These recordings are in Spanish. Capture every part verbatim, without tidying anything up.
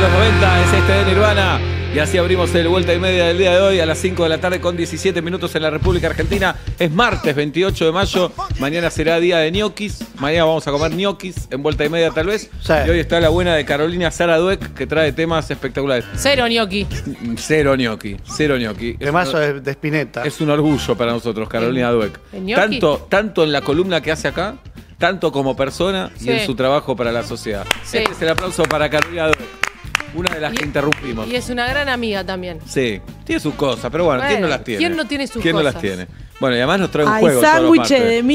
los noventa es este de Nirvana. Y así abrimos el Vuelta y Media del día de hoy a las cinco de la tarde con diecisiete minutos en la República Argentina. Es martes veintiocho de mayo. Mañana será día de ñoquis. Mañana vamos a comer ñoquis en Vuelta y Media tal vez. Sí. Y hoy está la buena de Carolina Sara Dueck que trae temas espectaculares. Cero ñoqui. Cero ñoqui. Cero ñoqui. Temazo de, de Spinetta. Es un orgullo para nosotros, Carolina Dueck. Tanto, tanto en la columna que hace acá, tanto como persona Sí. y en su trabajo para la sociedad. Sí. Este es el aplauso para Carolina Dueck, una de las Y- que interrumpimos. Y es una gran amiga también. Sí, tiene sus cosas, pero bueno, ¿quién no Bueno, las tiene? ¿quién no tiene sus ¿Quién no cosas? las tiene? Bueno, y además nos trae un Hay juego. todos los sándwiches martes. de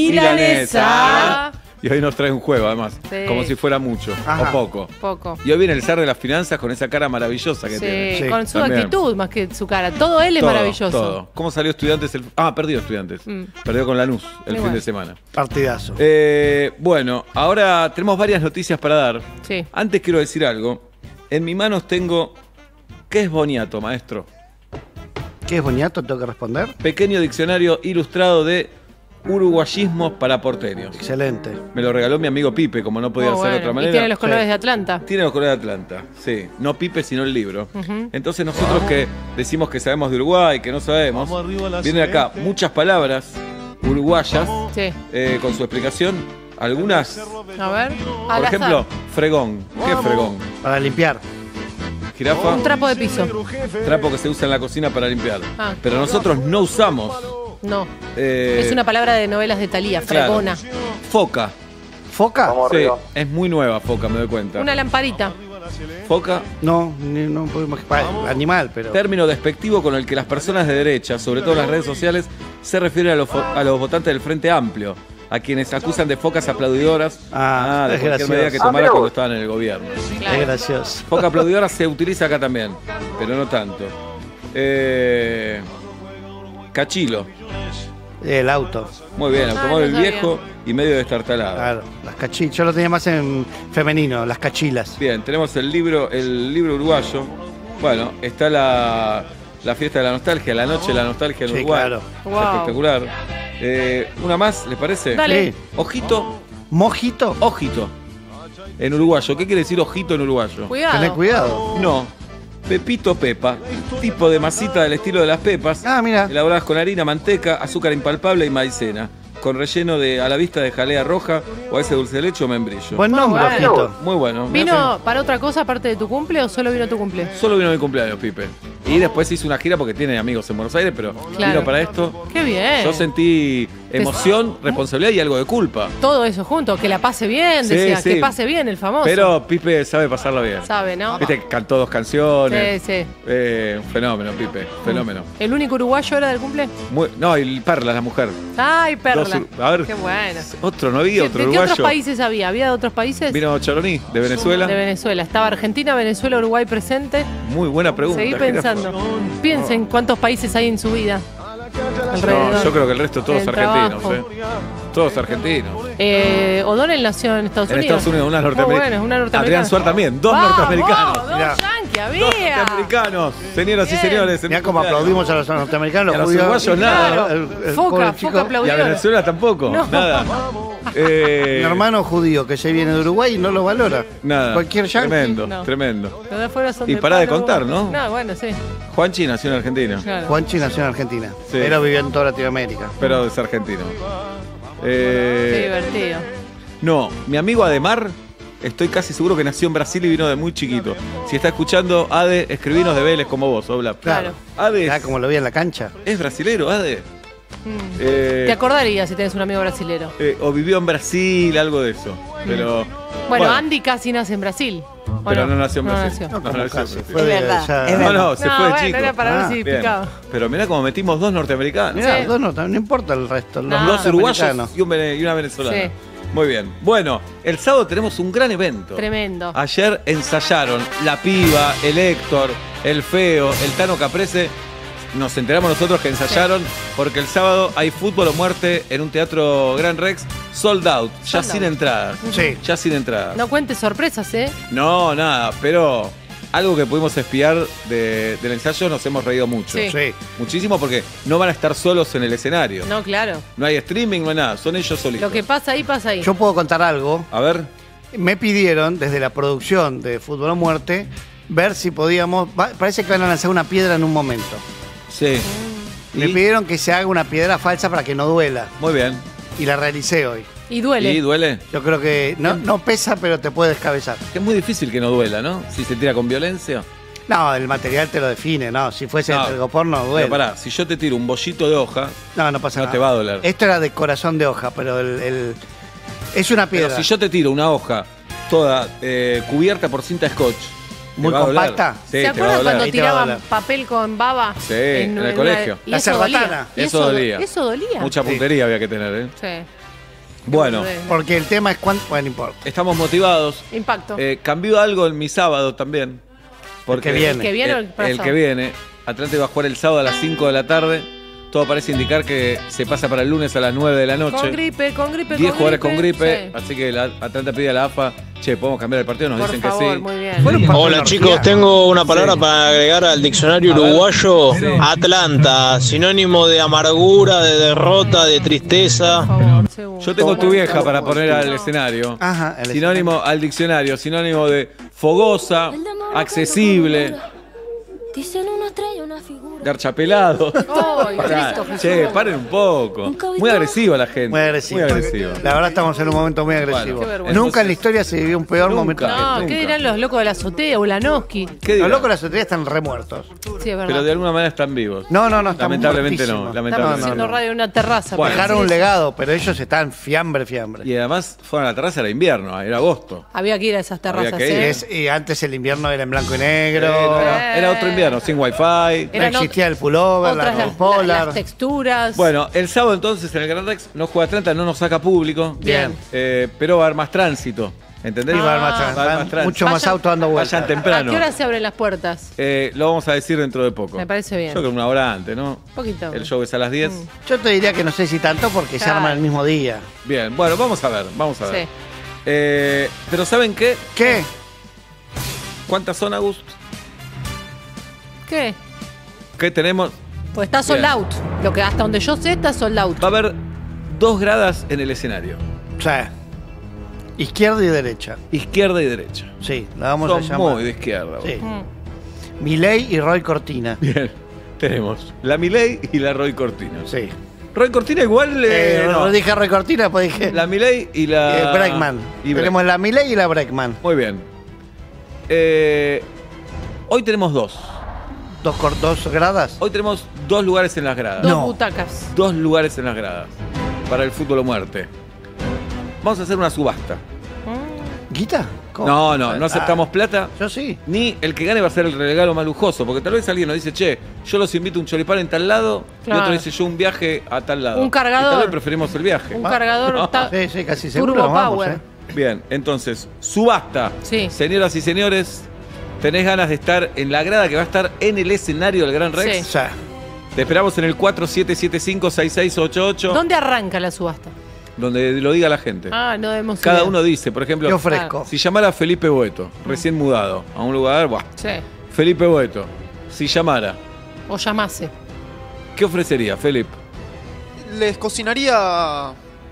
milanesa. Y hoy nos trae un juego, además. Sí. Como si fuera mucho Ajá. o poco. Poco. Y hoy viene el zar de las finanzas con esa cara maravillosa que Sí, tiene. Sí, con su también. actitud más que su cara. Todo él es Todo, maravilloso. todo. ¿Cómo salió Estudiantes? El... Ah, perdió Estudiantes. Mm. Perdió con Lanús el fin Igual. de semana. Partidazo. Eh, bueno, ahora tenemos varias noticias para dar. Sí. Antes quiero decir algo. En mis manos tengo... ¿Qué es boniato, maestro? ¿Qué es boniato? ¿Tengo que responder? Pequeño diccionario ilustrado de uruguayismos para porteños. Excelente. Me lo regaló mi amigo Pipe, como no podía Muy ser de bueno. otra manera. Y tiene los colores Sí. de Atlanta. Tiene los colores de Atlanta, sí. No Pipe, sino el libro. Ujú. Entonces nosotros que decimos que sabemos de Uruguay, que no sabemos, vienen acá muchas palabras uruguayas Sí. eh, con su explicación. Algunas, A ver. por Al ejemplo, azar. fregón. ¿Qué es fregón? Para limpiar. Jirafa, Un trapo de piso. trapo que se usa en la cocina para limpiar. Ah. Pero nosotros no usamos. No. eh, Es una palabra de novelas de Thalía, claro. fregona. Foca. ¿Foca? Sí, es muy nueva foca, me doy cuenta. Una lamparita. Foca, No, ni- no podemos. pa- Animal, pero. término despectivo con el que las personas de derecha, sobre todo en las redes sociales, se refieren a los, fo- a los votantes del Frente Amplio, a quienes acusan de focas aplaudidoras Ah, de es cualquier gracioso. medida que Ah, tomara mira cuando vos. estaban en el gobierno. Es Claro. gracioso. Foca aplaudidora se utiliza acá también, pero no tanto. Eh, cachilo, El auto. muy bien, Ah, automóvil no sabía. viejo y medio destartalado. Claro. Las cachilas. Yo lo tenía más en femenino, las cachilas. Bien, tenemos el libro, el libro uruguayo. Bueno, está la, la fiesta de la nostalgia, la noche de la nostalgia en Sí, Uruguay. claro. Es Wow. espectacular. Eh, una más, ¿les parece? Dale. Sí. Ojito, ¿Mojito? ojito. En uruguayo. ¿Qué quiere decir ojito en uruguayo? Cuidado. Tené cuidado. No. Pepito Pepa. Tipo de masita del estilo de las pepas. Ah, mira. Elaboradas con harina, manteca, azúcar impalpable y maicena. Con relleno de a la vista de jalea roja o a veces dulce de leche o membrillo. Buen nombre, bueno. ojito. Muy bueno. Me ¿Vino para otra cosa aparte de tu cumple o solo vino tu cumple? hacen- Solo vino mi cumpleaños, Pipe. Y después hizo una gira porque tiene amigos en Buenos Aires, pero Claro. vino para esto. Qué bien. Yo sentí emoción, responsabilidad y algo de culpa. Todo eso junto, que la pase bien, Sí, decía, sí. que pase bien el famoso. Pero Pipe sabe pasarla bien. Sabe, ¿no? Viste que cantó dos canciones. Sí, sí. Eh, un fenómeno, Pipe. Fenómeno. ¿El único uruguayo era del cumple? Muy- no, y Perla, la mujer. Ay, Perla. Dos ur- a ver. Qué bueno. Otro, no había ¿De otro qué uruguayo. otros países había? ¿Había de otros países? Vino Choroní, de Venezuela. De Venezuela. Estaba Argentina, Venezuela, Uruguay presente. Muy buena pregunta. Seguí Jirafa. pensando. Piensen cuántos países hay en su vida. Alrededor. No, yo creo que el resto todos El argentinos, trabajo. ¿eh? Todos argentinos. Eh, O'Donnell nació en Estados En Unidos. Estados Unidos, una Muy norteamericana. bueno, una norteamericana. Adrián Suárez también, dos ¡Vamos! norteamericanos. Dos Mirá. yanquis Dos había. norteamericanos, señoras y Bien. señores. en Mirá mi cómo cumpleaños. aplaudimos a los norteamericanos. Y a los judíos. uruguayos nada. Claro. El- el Foca, pobre foca chico. Y a aplaudidora. Venezuela tampoco, No. nada. Eh, Mi hermano judío que se viene de Uruguay y no lo valora. Nada. Cualquier yankee. Tremendo, No. tremendo. Los de afuera son Y de pará de palo. contar, ¿no? No, bueno, sí. Juanchi nació en Argentina, Claro. Juanchi nació en Argentina. Sí. Pero vivió en toda Latinoamérica. pero es argentino. Qué Eh, divertido. no, mi amigo Ademar, estoy casi seguro que nació en Brasil y vino de muy chiquito. Si está escuchando, Ade, escribinos de Vélez como vos, Obla. Claro. Ade Ya es, como lo vi en la cancha. es brasilero, Ade. Mm. Eh, Te acordarías si tenés un amigo brasilero. eh, o vivió en Brasil, algo de eso. Pero. Bueno, Andy casi nace en Brasil. ¿o Pero no nació en No Brasil. nació. No, No, como nació en casi. Brasil. Fue Es de- verdad, ya- es No, verdad. no, se No, fue de bueno, chico. era para Ah, ver si Bien. picaba. Pero mirá como metimos dos norteamericanos. Mirá, Sí. dos no, no importa el resto. Los No. Dos uruguayos norteamericanos. y, un vene- y una venezolana. Sí. Muy bien. Bueno, el sábado tenemos un gran evento. Tremendo. Ayer ensayaron la piba, el Héctor, el feo, el Tano Caprese. Nos enteramos nosotros que ensayaron porque el sábado hay fútbol o muerte en un teatro Gran Rex, sold out, ya Sold sin out. entradas. Sí. Ya sin entradas. No cuentes sorpresas, ¿eh? No, nada, pero algo que pudimos espiar de- del ensayo nos hemos reído mucho. Sí. Sí. Muchísimo porque no van a estar solos en el escenario. No, No, claro. hay streaming, no hay nada, son ellos solitos. Lo que pasa ahí, pasa ahí. Yo puedo contar algo. A ver, Me pidieron desde la producción de Fútbol o Muerte ver si podíamos... va- Parece que van a lanzar una piedra en un momento. Sí. Me Y- pidieron que se haga una piedra falsa para que no duela. Muy bien. Y la realicé hoy. Y duele. ¿Y duele? Yo creo que no, no pesa, pero te puede descabezar. Que es muy difícil que no duela, ¿no? Si se tira con violencia. No, el material te lo define, no. Si fuese No. el telgopor no duele. Pero pará, si yo te tiro un bollito de hoja, No, no pasa no nada. te va a doler. Esto era de corazón de hoja, pero el, el- es una piedra. pero si yo te tiro una hoja toda eh, cubierta por cinta scotch, ¿te Muy va a doler? compacta. Sí, ¿Se te va a acuerdan doler. cuando Ahí te va a tiraban doler. papel con baba? Sí, en el una- colegio. y La eso dolía. cerbatana. Y Eso do- dolía. Eso dolía. Mucha Sí. puntería había que tener, ¿eh? Sí. Bueno, Bueno. Porque el tema es cuánto... Bueno, no importa. estamos motivados. Impacto. Eh, cambió algo en mi sábado también. Porque El que viene. ¿El que viene o el el, pasado? el que viene. Atlante va a jugar el sábado a las cinco de la tarde. Todo parece indicar que se pasa para el lunes a las nueve de la noche. Con gripe, con gripe, diez con jugadores con gripe. Sí. Así que la Atlanta pide a la A F A, che, ¿podemos cambiar el partido? Nos Por dicen favor, que sí. muy bien. Fueron parte de Hola la chicos, orgía. tengo una palabra Sí. para agregar al diccionario A ver. uruguayo. Sí. Atlanta, sinónimo de amargura, de derrota, de tristeza. Por favor, segundo. Yo tengo tu vieja para poner al escenario. Ajá, el Sinónimo al diccionario, sinónimo de fogosa, accesible, Dicen una estrella, una figura. garchapelado. Ay, Pará, Cristo Jesús. che, paren un poco. Muy agresiva la gente. Muy agresivo. Muy agresiva. La verdad estamos en un momento muy agresivo. Bueno, qué vergüenza. Nunca en la historia se vivió un peor Nunca. momento. No, Nunca. ¿qué dirán los locos de la azotea? Ulanowski. ¿Qué Los dirán? locos de la azotea están remuertos. Sí, es verdad. Pero de alguna manera están vivos. No, no, no, están Lamentablemente no. muertísimos. Estamos Lamentablemente haciendo no. radio en una terraza. Bueno. para Dejaron un decir eso. legado, pero ellos están fiambre, fiambre. Y además fueron a la terraza, era invierno, era agosto. Había que ir a esas terrazas. que ir. Y, ¿eh? es- y antes el invierno era en blanco y negro. Eh, no, era, era otro invierno, sin wifi. No Eran existía el pullover, la Otras las, polar. las- las texturas. Bueno, el sábado entonces en el Gran Rex no juega Atlanta, no nos saca público. Bien. Eh, pero va a haber más tránsito. ¿Entendés? Y va a haber más Ah. trans- Va a haber más van trans. mucho más Vayan- auto dando vueltas. Vayan ¿A temprano. qué hora se abren las puertas? Eh, lo vamos a decir dentro de poco. Me parece bien. Yo creo que una hora antes, ¿no? Poquito. El show es a las diez. Mm. Yo te diría que no sé si tanto porque se Claro. arman el mismo día. Bien, bueno, vamos a ver, vamos a ver. Sí. Eh, pero ¿saben qué? ¿Qué? ¿Cuántas son, Agust? ¿Qué? ¿Qué tenemos? Pues está sold Bien. out. Lo que hasta donde yo sé está sold out. Va a haber dos gradas en el escenario. O sea, izquierda y derecha. Izquierda y derecha. Sí, la vamos Son a llamar. muy de izquierda. vos. Sí. Mm. Milei y Roy Cortina. Bien. Tenemos la Milei y la Roy Cortina. Sí. Roy Cortina igual eh, Eh, no. no dije Roy Cortina, pues dije La Milei y la eh, Breckman. y Breck- Tenemos la Milei y la Breckman. Muy bien. Eh, hoy tenemos dos. Dos, cor- dos gradas. Hoy tenemos dos lugares en las gradas. Dos No. butacas. Dos lugares en las gradas. Para el fútbol o muerte. Vamos a hacer una subasta. Mm. ¿Guita? ¿Cómo? No, no, no Ah, aceptamos plata. Yo sí. Ni el que gane va a ser el regalo más lujoso. Porque tal vez alguien nos dice, che, yo los invito a un choripán en tal lado. Y Claro. otro dice, yo un viaje a tal lado. Un cargador. Y tal vez preferimos el viaje. Un Ah. cargador. No. ta- Sí, sí, casi seguro. Turbo nos vamos, Power. ¿eh? Bien, entonces, subasta. Sí. Señoras y señores, ¿tenés ganas de estar en la grada que va a estar en el escenario del Gran Rex? Sí. O sea, Te esperamos en el cuatro siete siete cinco seis seis ocho ocho, ¿Dónde arranca la subasta? donde lo diga la gente. Ah, no debemos Cada idea. uno dice, por ¿qué ejemplo, ofrezco? si llamara a Felipe Boeto, recién mudado, a un lugar, buah, Sí. Felipe Boeto, si llamara, O llamase. ¿qué ofrecería, Felipe? Les cocinaría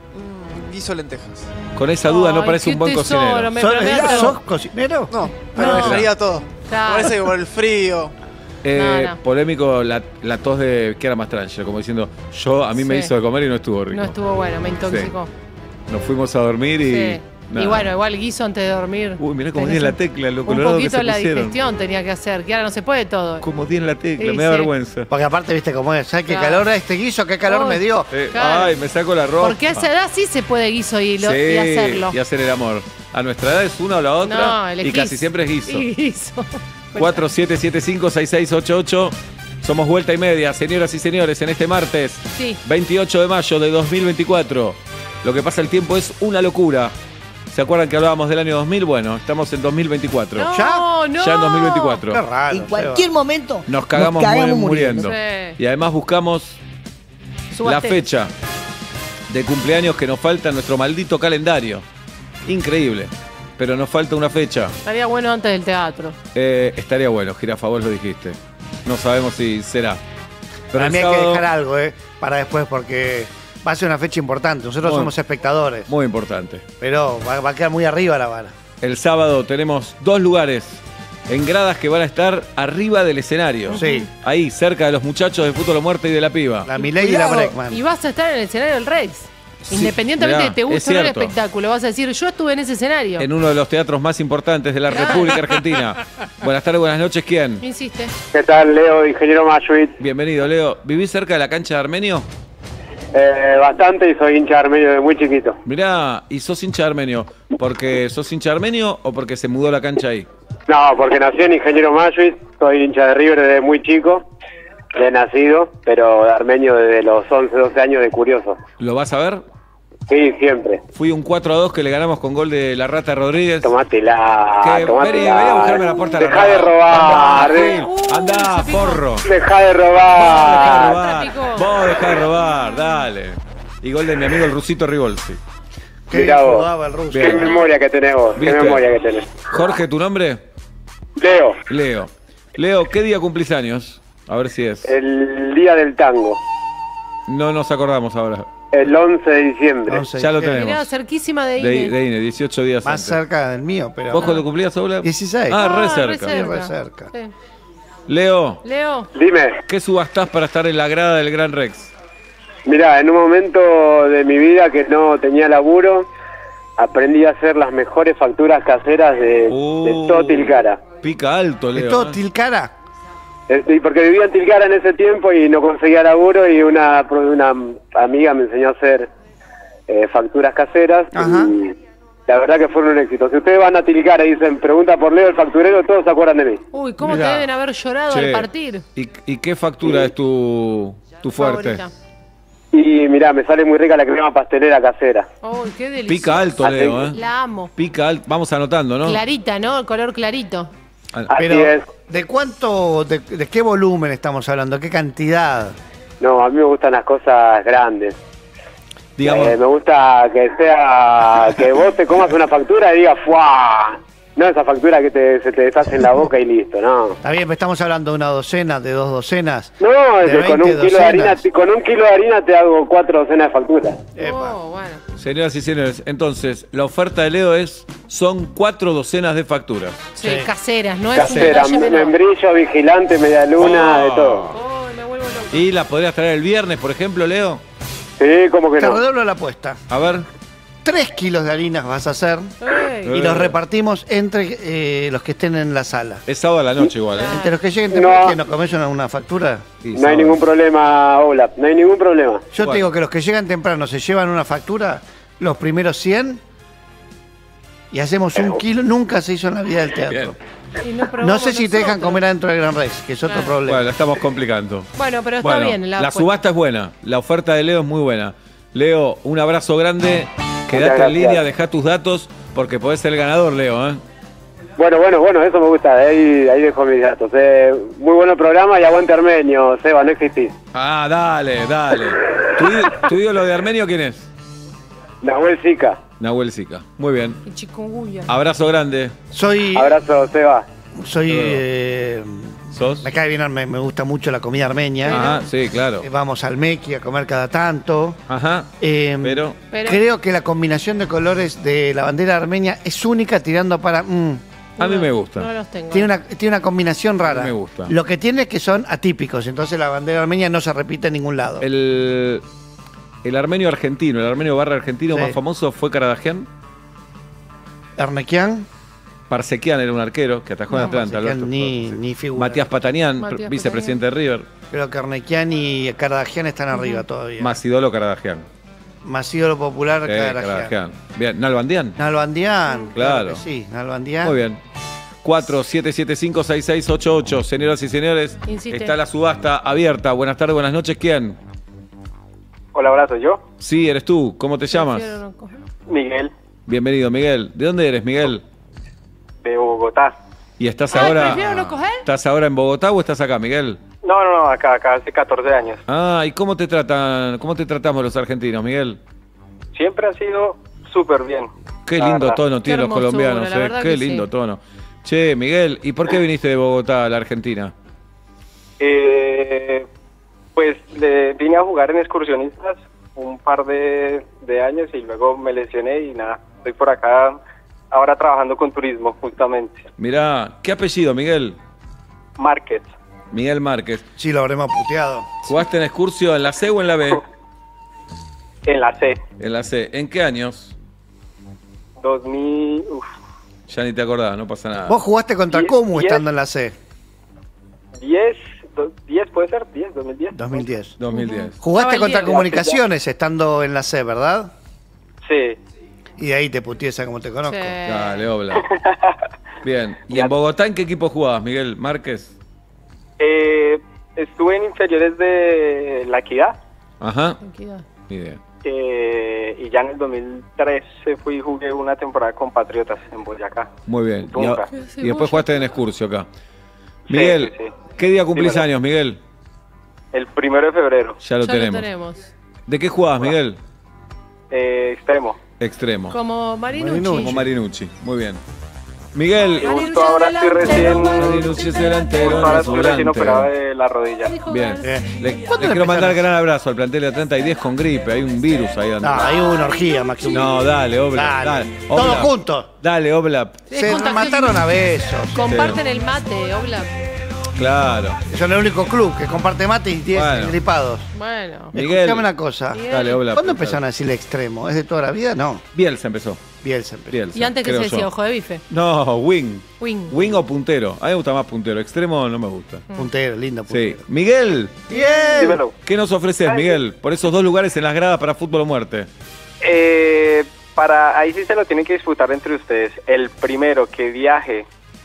un guiso de lentejas. Con esa duda no Ay, parece qué un buen tesoro, cocinero. me- ¿Sos, pero me da ¿sos trago. cocinero? No, pero No. dejaría todo. Claro. Parece que por el frío. Eh, No, no. Polémico la, la tos de Kiara Mastrangelo, como diciendo, yo a mí me Sí. hizo de comer y no estuvo rico. No estuvo bueno, me intoxicó. Nos fuimos a dormir y... Sí. nada. Y bueno, igual guiso antes de dormir. Uy, mirá cómo tenés tiene la un- tecla, lo Un colorado que poquito se la pusieron. digestión tenía que hacer, que ahora no se puede todo. Como tiene la tecla, Sí, me da sí. vergüenza. Porque aparte, viste cómo es. ¿Sabes qué Claro. calor a este guiso? ¿Qué calor Uy. me dio? Eh, Claro. Ay, me saco la ropa. Porque a esa edad sí se puede guiso y, lo- Sí, y hacerlo. y hacer el amor. A nuestra edad es una o la otra. No, y elegís. casi siempre es guiso. Y guiso. cuatro siete siete cinco seis seis ocho ocho. Somos vuelta y media, señoras y señores, en este martes Sí. veintiocho de mayo de dos mil veinticuatro. Lo que pasa el tiempo es una locura. ¿Se acuerdan que hablábamos del año dos mil? Bueno, estamos en dos mil veinticuatro. No, ¿Ya? no. Ya en dos mil veinticuatro. Qué raro. En cualquier momento Nos cagamos, nos cagamos mu- muriendo. muriendo. Sí. Y además buscamos Subaste. la fecha de cumpleaños que nos falta en nuestro maldito calendario. Increíble. Pero nos falta una fecha. Estaría bueno antes del teatro. Eh, estaría bueno, Jirafa, vos lo dijiste. No sabemos si será. Pero Para el mí hay que sábado, dejar algo, ¿eh? Para después, porque va a ser una fecha importante. Nosotros Muy- somos espectadores. muy importante. Pero va, va a quedar muy arriba la vara. El sábado tenemos dos lugares en gradas que van a estar arriba del escenario. Sí. Ahí, cerca de los muchachos de Fútbol o Muerte y de la Piba. La Milei y la Breckman. Y vas a estar en el escenario del Rex. Sí, Independientemente mirá, de te es guste o no el cierto. espectáculo, vas a decir, yo estuve en ese escenario. En uno de los teatros más importantes de la República Argentina. Buenas tardes, buenas noches, ¿quién? Insiste. ¿Qué tal, Leo, ingeniero Mayuit? Bienvenido, Leo. ¿Vivís cerca de la cancha de Armenio? Eh, bastante y soy hincha de Armenio de muy chiquito. Mirá, ¿y sos hincha de Armenio? ¿Porque sos hincha de Armenio o porque se mudó la cancha ahí? No, porque nací en ingeniero Mayuit, soy hincha de River desde muy chico, de nacido, pero de Armenio desde los once, doce años de curioso. ¿Lo vas a ver? Sí, siempre. Fui un cuatro a dos que le ganamos con gol de la Rata Rodríguez. Tomátela, Que vení, tomátela. vení a buscarme la puerta de la Dejá de Rata. robar, Andá, eh. Gil. Andá, se picó. porro. Dejá de Vos dejá de robar. robar. Se picó. Vos dejá de robar, dale. Y gol de mi amigo el Rusito Rivolsi. Qué Mirá bien vos. jugaba el ruso. Qué Bien. memoria que tenés vos, qué ¿Viste? memoria que tenés. Jorge, ¿tu nombre? Leo, Leo. Leo, ¿qué día cumplís años? A ver si es. el día del tango, No nos acordamos ahora. el once de diciembre. once, Ya lo sí. tenemos. Mirá, cerquísima de De, Ine. de Ine, dieciocho días Más antes. cerca del mío, pero. ¿Vos cuándo cumplías, Ola? dieciséis. Ah, re Ah, cerca. Sí, re cerca. Sí. Leo, Leo, Dime. ¿qué subastás para estar en la grada del Gran Rex? Mirá, en un momento de mi vida que no tenía laburo, aprendí a hacer las mejores facturas caseras de, Uh, de todo Tilcara. Pica alto, Leo. ¿Es todo ¿eh? Tilcara? Eh, y porque vivía en Tilcara en ese tiempo y no conseguía laburo y una, una amiga me enseñó a hacer eh, facturas caseras. Ajá. Y la verdad que fueron un éxito. Si ustedes van a Tilcara y dicen, pregunta por Leo el facturero, todos se acuerdan de mí. uy, ¿cómo Mirá. te deben haber llorado Che, al partir? ¿y, y qué factura es tu, tu fuerte? Favorita. Y mirá, me sale muy rica la crema pastelera casera. Uy, qué delicioso. Pica alto, Leo, ¿eh? La amo. Pica alto. Vamos anotando, ¿no? Clarita, ¿no? El color clarito. Ah, Así Pero, es. ¿de cuánto, de, de qué volumen estamos hablando? ¿Qué cantidad? No, a mí me gustan las cosas grandes. digamos, Eh, me gusta que sea, que vos te comas una factura y digas, ¡fuah! No esa factura que te, se te deshace en la boca y listo, no. Está bien, pero estamos hablando de una docena, de dos docenas. No, es De que con un veinte kilo de harina, docenas. con un kilo de harina te hago cuatro docenas de facturas. Epa. Oh, bueno. señoras y señores, entonces, la oferta de Leo es, son cuatro docenas de facturas. Sí, Sí. caseras, no es Casera, un detalle menor. membrillo, vigilante, media luna, Oh. de todo. Oh, me vuelvo loco. ¿Y la podrías traer el viernes, por ejemplo, Leo? Sí, como que Te no. redoblo la apuesta. A ver. Tres kilos de harina vas a hacer Ey. y los repartimos entre eh, los que estén en la sala. Es sábado a la noche igual, ¿eh? Entre los que lleguen No. temprano, ¿qué, ¿nos comés una, una factura? Sí, No hay sábado. ningún problema, Olaf, no hay ningún problema. Yo Bueno. te digo que los que llegan temprano se llevan una factura, los primeros cien, y hacemos un kilo. Nunca se hizo en la vida del teatro. Y no No probamos sé si te dejan nosotros. comer adentro del Gran Rex, que es otro Claro. problema. Bueno, la estamos complicando. Bueno, pero está Bueno, bien. la, La, subasta es buena, la oferta de Leo es muy buena. Leo, un abrazo grande, quedate en gracias. línea, dejá tus datos, porque podés ser el ganador, Leo, ¿eh? Bueno, bueno, bueno, eso me gusta, ahí, ahí dejo mis datos. Eh, muy bueno el programa y aguante Armenio, Seba, no existís. Ah, dale, dale. ¿Tu, í- tu ídolo de Armenio quién es? Nahuel Sica, Nahuel Sica. Muy bien. Y chikungunya. Abrazo grande. Soy, abrazo, Seba. soy, Luego. eh, ¿Sos? me cae bien, me, me gusta mucho la comida armenia. Ajá, sí, claro. Eh, Vamos al Mequi a comer cada tanto. Ajá. Eh, Pero, Pero- Creo que la combinación de colores de la bandera armenia es única tirando para... mm, a mí No, me gusta. No los tengo. tiene, una, tiene una combinación rara. Me gusta. Lo que tiene es que son atípicos, entonces la bandera armenia no se repite en ningún lado. El, el armenio argentino, el armenio barra argentino Sí. más famoso fue Karadagian. Arnequian, Parsequian era un arquero que atajó en No, Atlanta. Parsequian Alberto. ni- Sí. ni figura. Matías Patanián, Matías pr- vicepresidente de River. creo que Arnequian y Cardagian están arriba todavía. Más ídolo Karadagian. Más ídolo popular Sí, Cardagian. Karadagian. Bien, Nalbandián. Nalbandián, Claro. que sí, Nalbandián. Muy bien. cuatro siete siete cinco seis seis ocho ocho. Señoras y señores, Insiste. está la subasta abierta. Buenas tardes, buenas noches. ¿Quién? Hola, abrazo, ¿yo? Sí, eres tú. ¿Cómo te llamas? Prefiero no coger. Miguel, Bienvenido, Miguel. ¿De dónde eres, Miguel? de Bogotá. ¿Y estás Ay, ahora prefiero no coger. estás ahora en Bogotá o estás acá, Miguel? No, no, no, acá, acá, hace catorce años. Ah, ¿y cómo te tratan, cómo te tratamos los argentinos, Miguel? Siempre ha sido súper bien. Qué La lindo verdad. tono Qué tienen los hermosura, colombianos, la eh. verdad Qué que lindo sí. tono. Che, Miguel, ¿y por qué viniste de Bogotá a la Argentina? Eh, pues le vine a jugar en excursionistas un par de, de años y luego me lesioné y nada, estoy por acá ahora trabajando con turismo, justamente. Mirá, ¿qué apellido, Miguel? Márquez. Miguel Márquez. Sí, lo habremos puteado. ¿Jugaste en Excursio en la C o en la B? En la C. En la C. ¿En qué años? dos mil... Uf, Ya ni te acordás, no pasa nada. Vos jugaste contra Diez- Comu diez. estando en la C. diez, do- diez puede ser, diez, dos mil diez. dos mil diez. dos mil diez. Jugaste Estaba el contra Diego. Comunicaciones estando en la C, ¿verdad? Sí. Y de ahí te putiesa como te conozco. Sí. Dale, obla. Bien. ¿Y en Bogotá en qué equipo jugabas, Miguel Márquez? Eh, estuve en inferiores de La Equidad. Ajá. Tranquila. Ni idea. eh, y ya en el dos mil trece fui y jugué una temporada con Patriotas en Boyacá. Muy bien. Y, Tunja. y después jugaste en Excursio acá. Miguel, sí, sí. ¿qué día cumplís Dímelo. años, Miguel? El primero de febrero, Ya lo Ya tenemos. lo tenemos. ¿De qué jugabas, Miguel? eh, extremo. Extremo. Como Marinucci. Marinucci. Como Marinucci. Muy bien. Miguel. Y justo ahora estoy recién, Marinucci es delantero. justo ahora no es estoy recién volante. operado de la rodilla. Bien. Eh, Le, le ¿Cuándo quiero mandar empezaron? gran abrazo al plantel de treinta y diez con gripe. Hay un virus ahí dando. No, hay una orgía más que un... No, dale, Obla. Dale. Dale. Todos Oblap. juntos. Dale, Obla. Se contagioso. mataron a besos. Comparten el mate, Obla. Claro. Son el único club que comparte mate y tiene Bueno. gripados. Bueno. Miguel. Escuchame una cosa. Miguel. Dale, Obla. ¿Cuándo empezaron a decirle extremo? ¿Es de toda la vida? No. Bielsa empezó. Bielsa empezó. Bielsa, Y antes que creo se decía yo. ojo de bife. No, wing. Wing. Wing o puntero. A mí me gusta más puntero. Extremo no me gusta. Puntero, lindo Sí. puntero. Miguel, Bien. Dímelo. ¿qué nos ofreces, Miguel? Por esos dos lugares en las gradas para fútbol o muerte. Eh, para ahí sí se lo tienen que disputar entre ustedes. El primero que viaje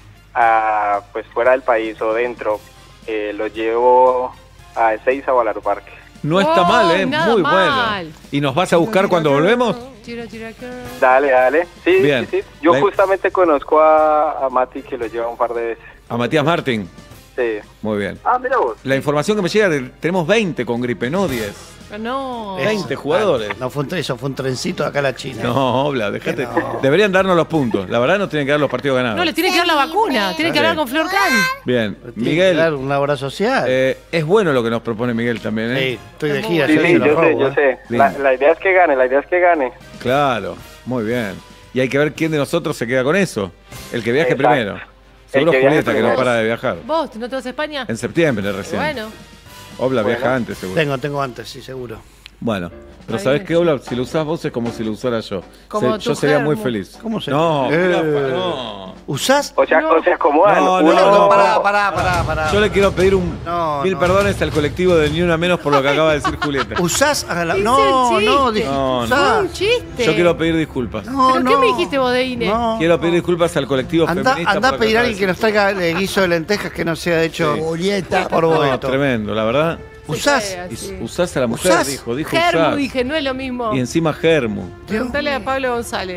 a, pues fuera del país o dentro, eh, lo llevo a Ezeiza o al Aeroparque. No está Oh, mal, ¿eh? nada Muy mal. bueno. ¿Y nos vas a buscar cuando volvemos? Tira, tira, tira. Dale, dale. Sí, Bien. sí, sí. Yo La- justamente conozco a, a Mati que lo lleva un par de veces. A Matías Martín. Sí. Muy bien. Ah, mira vos. La información que me llega, de- tenemos veinte con gripe, no diez. No. Eso. veinte jugadores. Ah, No fue un, tre- eso fue un trencito de acá a la China. No, Obla, dejate. Que no. Deberían darnos los puntos. La verdad, no tienen que dar los partidos ganados. No, le tiene que dar la vacuna. Tiene que Dale. hablar con Flor Can. Bien. Tiene que dar Miguel, una obra social. eh, es bueno lo que nos propone Miguel también, ¿eh? Sí, estoy de gira. Sí, yo sí, se lo yo sé, robo, yo ¿eh? sé. La, Lindo. la idea es que gane, la idea es que gane. Claro, muy bien. Y hay que ver quién de nosotros se queda con eso. El que viaje Exacto. primero. Seguro que viaje Julieta, que no primero. para de viajar. ¿Vos no te vas a España? En septiembre recién. Bueno. Obla Bueno. viaja antes, seguro. Tengo, tengo antes, sí, seguro. Bueno, pero Está ¿sabés bien. qué, Obla? Si lo usás vos es como si lo usara yo. Como Se- tu yo sería muy germo. feliz. ¿Cómo se- No, Eh. jirafa, no. ¿Usás? O sea, No. o sea, acomodan. No, no, Uno- no, pará, pará, pará, pará. Yo le quiero pedir un No, mil no. perdones al colectivo de Ni Una Menos por lo que acaba de decir Julieta. ¿Usás? a la- Hice No, el no, chiste. dije, No, no. Fue usás. un chiste. Yo quiero pedir disculpas. No, ¿Pero no. qué me dijiste vos de Ine? No. Quiero pedir disculpas al colectivo Anda, feminista. anda a por lo que pedir a acaba alguien que de nos traiga eh, guiso de lentejas que no sea hecho Sí. por decir. vos. No, tremendo, la verdad. ¿Usás? Se cae Y así. usás a la mujer, ¿Usás? dijo, dijo Germu, usás. dije, no es lo mismo. Y encima Germu. Preguntale a Pablo González.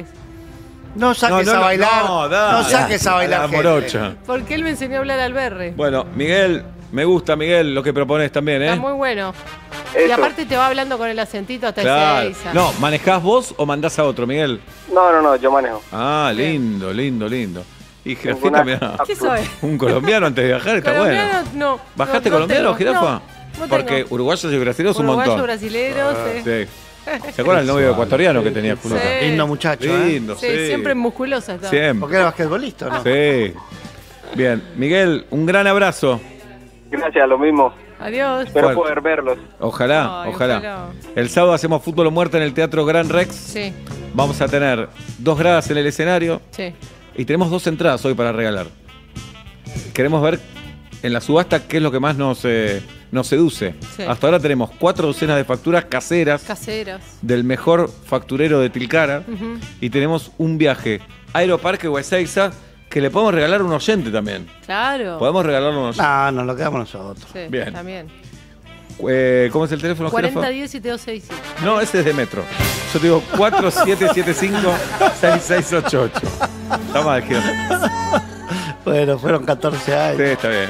No saques No, no, a no, bailar. no, No, dale. saques a bailar. La gente. morocha. Porque él me enseñó a hablar al berre. Bueno, Miguel, me gusta, Miguel, lo que propones también, ¿eh? Está muy bueno. Y Eso. aparte te va hablando con el acentito hasta Claro. Ezeiza. No, ¿manejás vos o mandás a otro, Miguel? No, no, no, yo manejo. Ah, lindo, lindo, lindo. Y jirafita, Ninguna- mirá. ¿Qué soy? Un colombiano antes de viajar está Colombiano, bueno. no. ¿Bajaste no, no colombiano, tengo. jirafa? No, no Porque tengo. uruguayos y brasileños un Uruguayo, montón. brasilero, sí. Sí. ¿Se acuerdan el novio ecuatoriano que tenía Julieta? Sí. Lindo muchacho, ¿eh? Lindo, Sí, sí. siempre musculosa está. Siempre. Porque era basquetbolista, ¿o ¿no? Sí. Bien, Miguel, un gran abrazo. Gracias, lo mismo. Adiós. Espero Fuerte. poder verlos. Ojalá, Ay, ojalá. ojalá. El sábado hacemos fútbol o muerte en el Teatro Gran Rex. Sí, Vamos a tener dos gradas en el escenario sí. y tenemos dos entradas hoy para regalar. Queremos ver en la subasta qué es lo que más nos, eh, nos seduce. Sí. Hasta ahora tenemos cuatro docenas de facturas caseras Caseras. del mejor facturero de Tilcara Ujú. y tenemos un viaje Aeroparque o Ezeiza que le podemos regalar a un oyente también. Claro. Podemos regalarlo a un oyente. No, nos lo quedamos nosotros. Sí, Bien. también. Eh, ¿Cómo es el teléfono, cuarenta jirafa? diez siete dos seis siete. No, ese es de Metro. Yo te digo cuatro siete siete cinco seis seis ocho ocho. Está mal, jirafa. Bueno, fueron catorce Sí, años. está bien.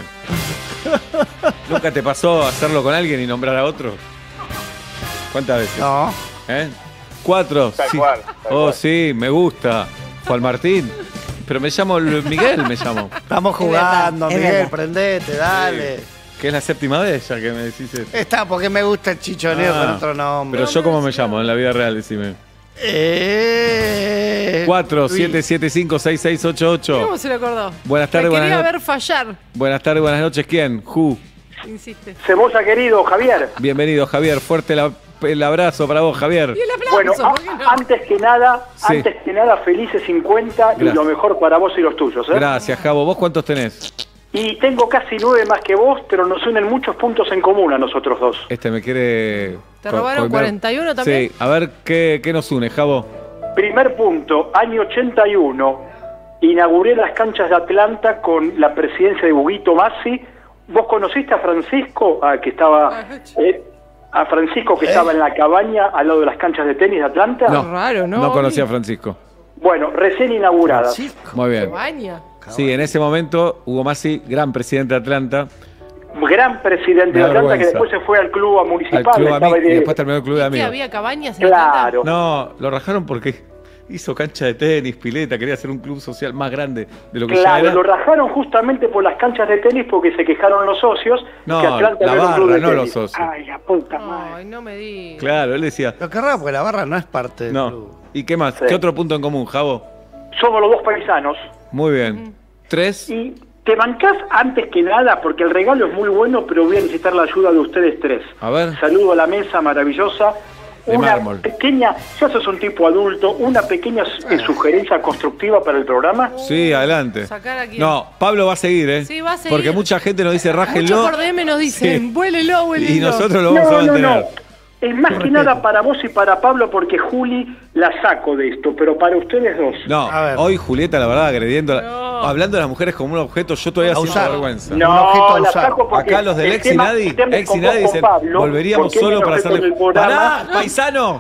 ¿Nunca te pasó hacerlo con alguien y nombrar a otro? ¿Cuántas veces? No. ¿Eh? Cuatro. Tal sí. cual, tal Oh, cual. sí, me gusta. Juan Martín. Pero me llamo Lu- Miguel, me llamo. Estamos jugando, Es Miguel, verdad. prendete, dale. Que es la séptima vez ya que me decís eso. Está, porque me gusta el chichoneo Ah, con otro nombre. Pero yo cómo me llamo en la vida real, decime. Eh, cuatro siete siete cinco seis seis ocho ocho. ¿Cómo se lo acordó? Buenas tardes, Me buenas quería noches. ver fallar. Buenas tardes, buenas noches. ¿Quién? Who. Insiste. Cebolla querido, Javier. Bienvenido, Javier. Fuerte la- el abrazo para vos, Javier. Y el aplauso, Bueno, a- ¿por qué no? antes que nada, Sí. antes que nada, felices cincuenta y Gracias. lo mejor para vos y los tuyos, ¿eh? Gracias, Javo. ¿Vos cuántos tenés? Y tengo casi nueve más que vos, pero nos unen muchos puntos en común a nosotros dos. Este me quiere... ¿Te co- robaron coimear. cuarenta y uno también? Sí, a ver qué, qué nos une, Javo. Primer punto, año ochenta y uno, inauguré las canchas de Atlanta con la presidencia de Huguito Massi. ¿Vos conociste a Francisco, a que estaba, eh, a Francisco que estaba en la cabaña al lado de las canchas de tenis de Atlanta? No, raro, ¿no? no conocía a Francisco. Bueno, recién inauguradas. Francisco. Muy bien. Baña. Sí, en ese momento, Hugo Massi, gran presidente de Atlanta, Gran presidente Me de da Atlanta que vergüenza. después se fue al club al municipal. club estaba amigo, de- y después terminó el club de ¿Qué amigos. había cabañas en Claro. Atlanta? No, lo rajaron porque hizo cancha de tenis, pileta, quería hacer un club social más grande de lo que ya Claro, era. lo rajaron justamente por las canchas de tenis porque se quejaron los socios No, que Atlanta la no era un club barra, de no tenis. los socios. Ay, la puta madre. Ay, no me digas. Claro, él decía, Lo que raro porque la barra no es parte del no. club. ¿Y qué más? Sí. ¿Qué otro punto en común, Javo? Somos los dos paisanos. Muy bien. Tres. Y te bancás antes que nada, porque el regalo es muy bueno, pero voy a necesitar la ayuda de ustedes tres. A ver. Saludo a la mesa maravillosa. De Una mármol. pequeña, ya sos un tipo adulto, una pequeña eh, sugerencia constructiva para el programa. Sí, adelante. ¿Sacar a quién? No, Pablo va a seguir, ¿eh? Sí, va a seguir. Porque mucha gente nos dice, Mucho rájenlo. por D M nos dicen, Sí. vuélelo, vuélelo. Y nosotros lo vamos a No, no, mantener. no. Es más que nada para vos y para Pablo, porque Juli la saco de esto, pero para ustedes dos. No, A ver. hoy Julieta, la verdad, agrediendo, a la- No. hablando de las mujeres como un objeto, yo todavía A siento usar. vergüenza. Un objeto No, a la usar. saco porque Acá los del el ex y tema- nadie, el tema ex y con nadie vos, dicen, con Pablo, volveríamos porque solo me para enojé hacerle... con el programa. ¡Pará, paisano!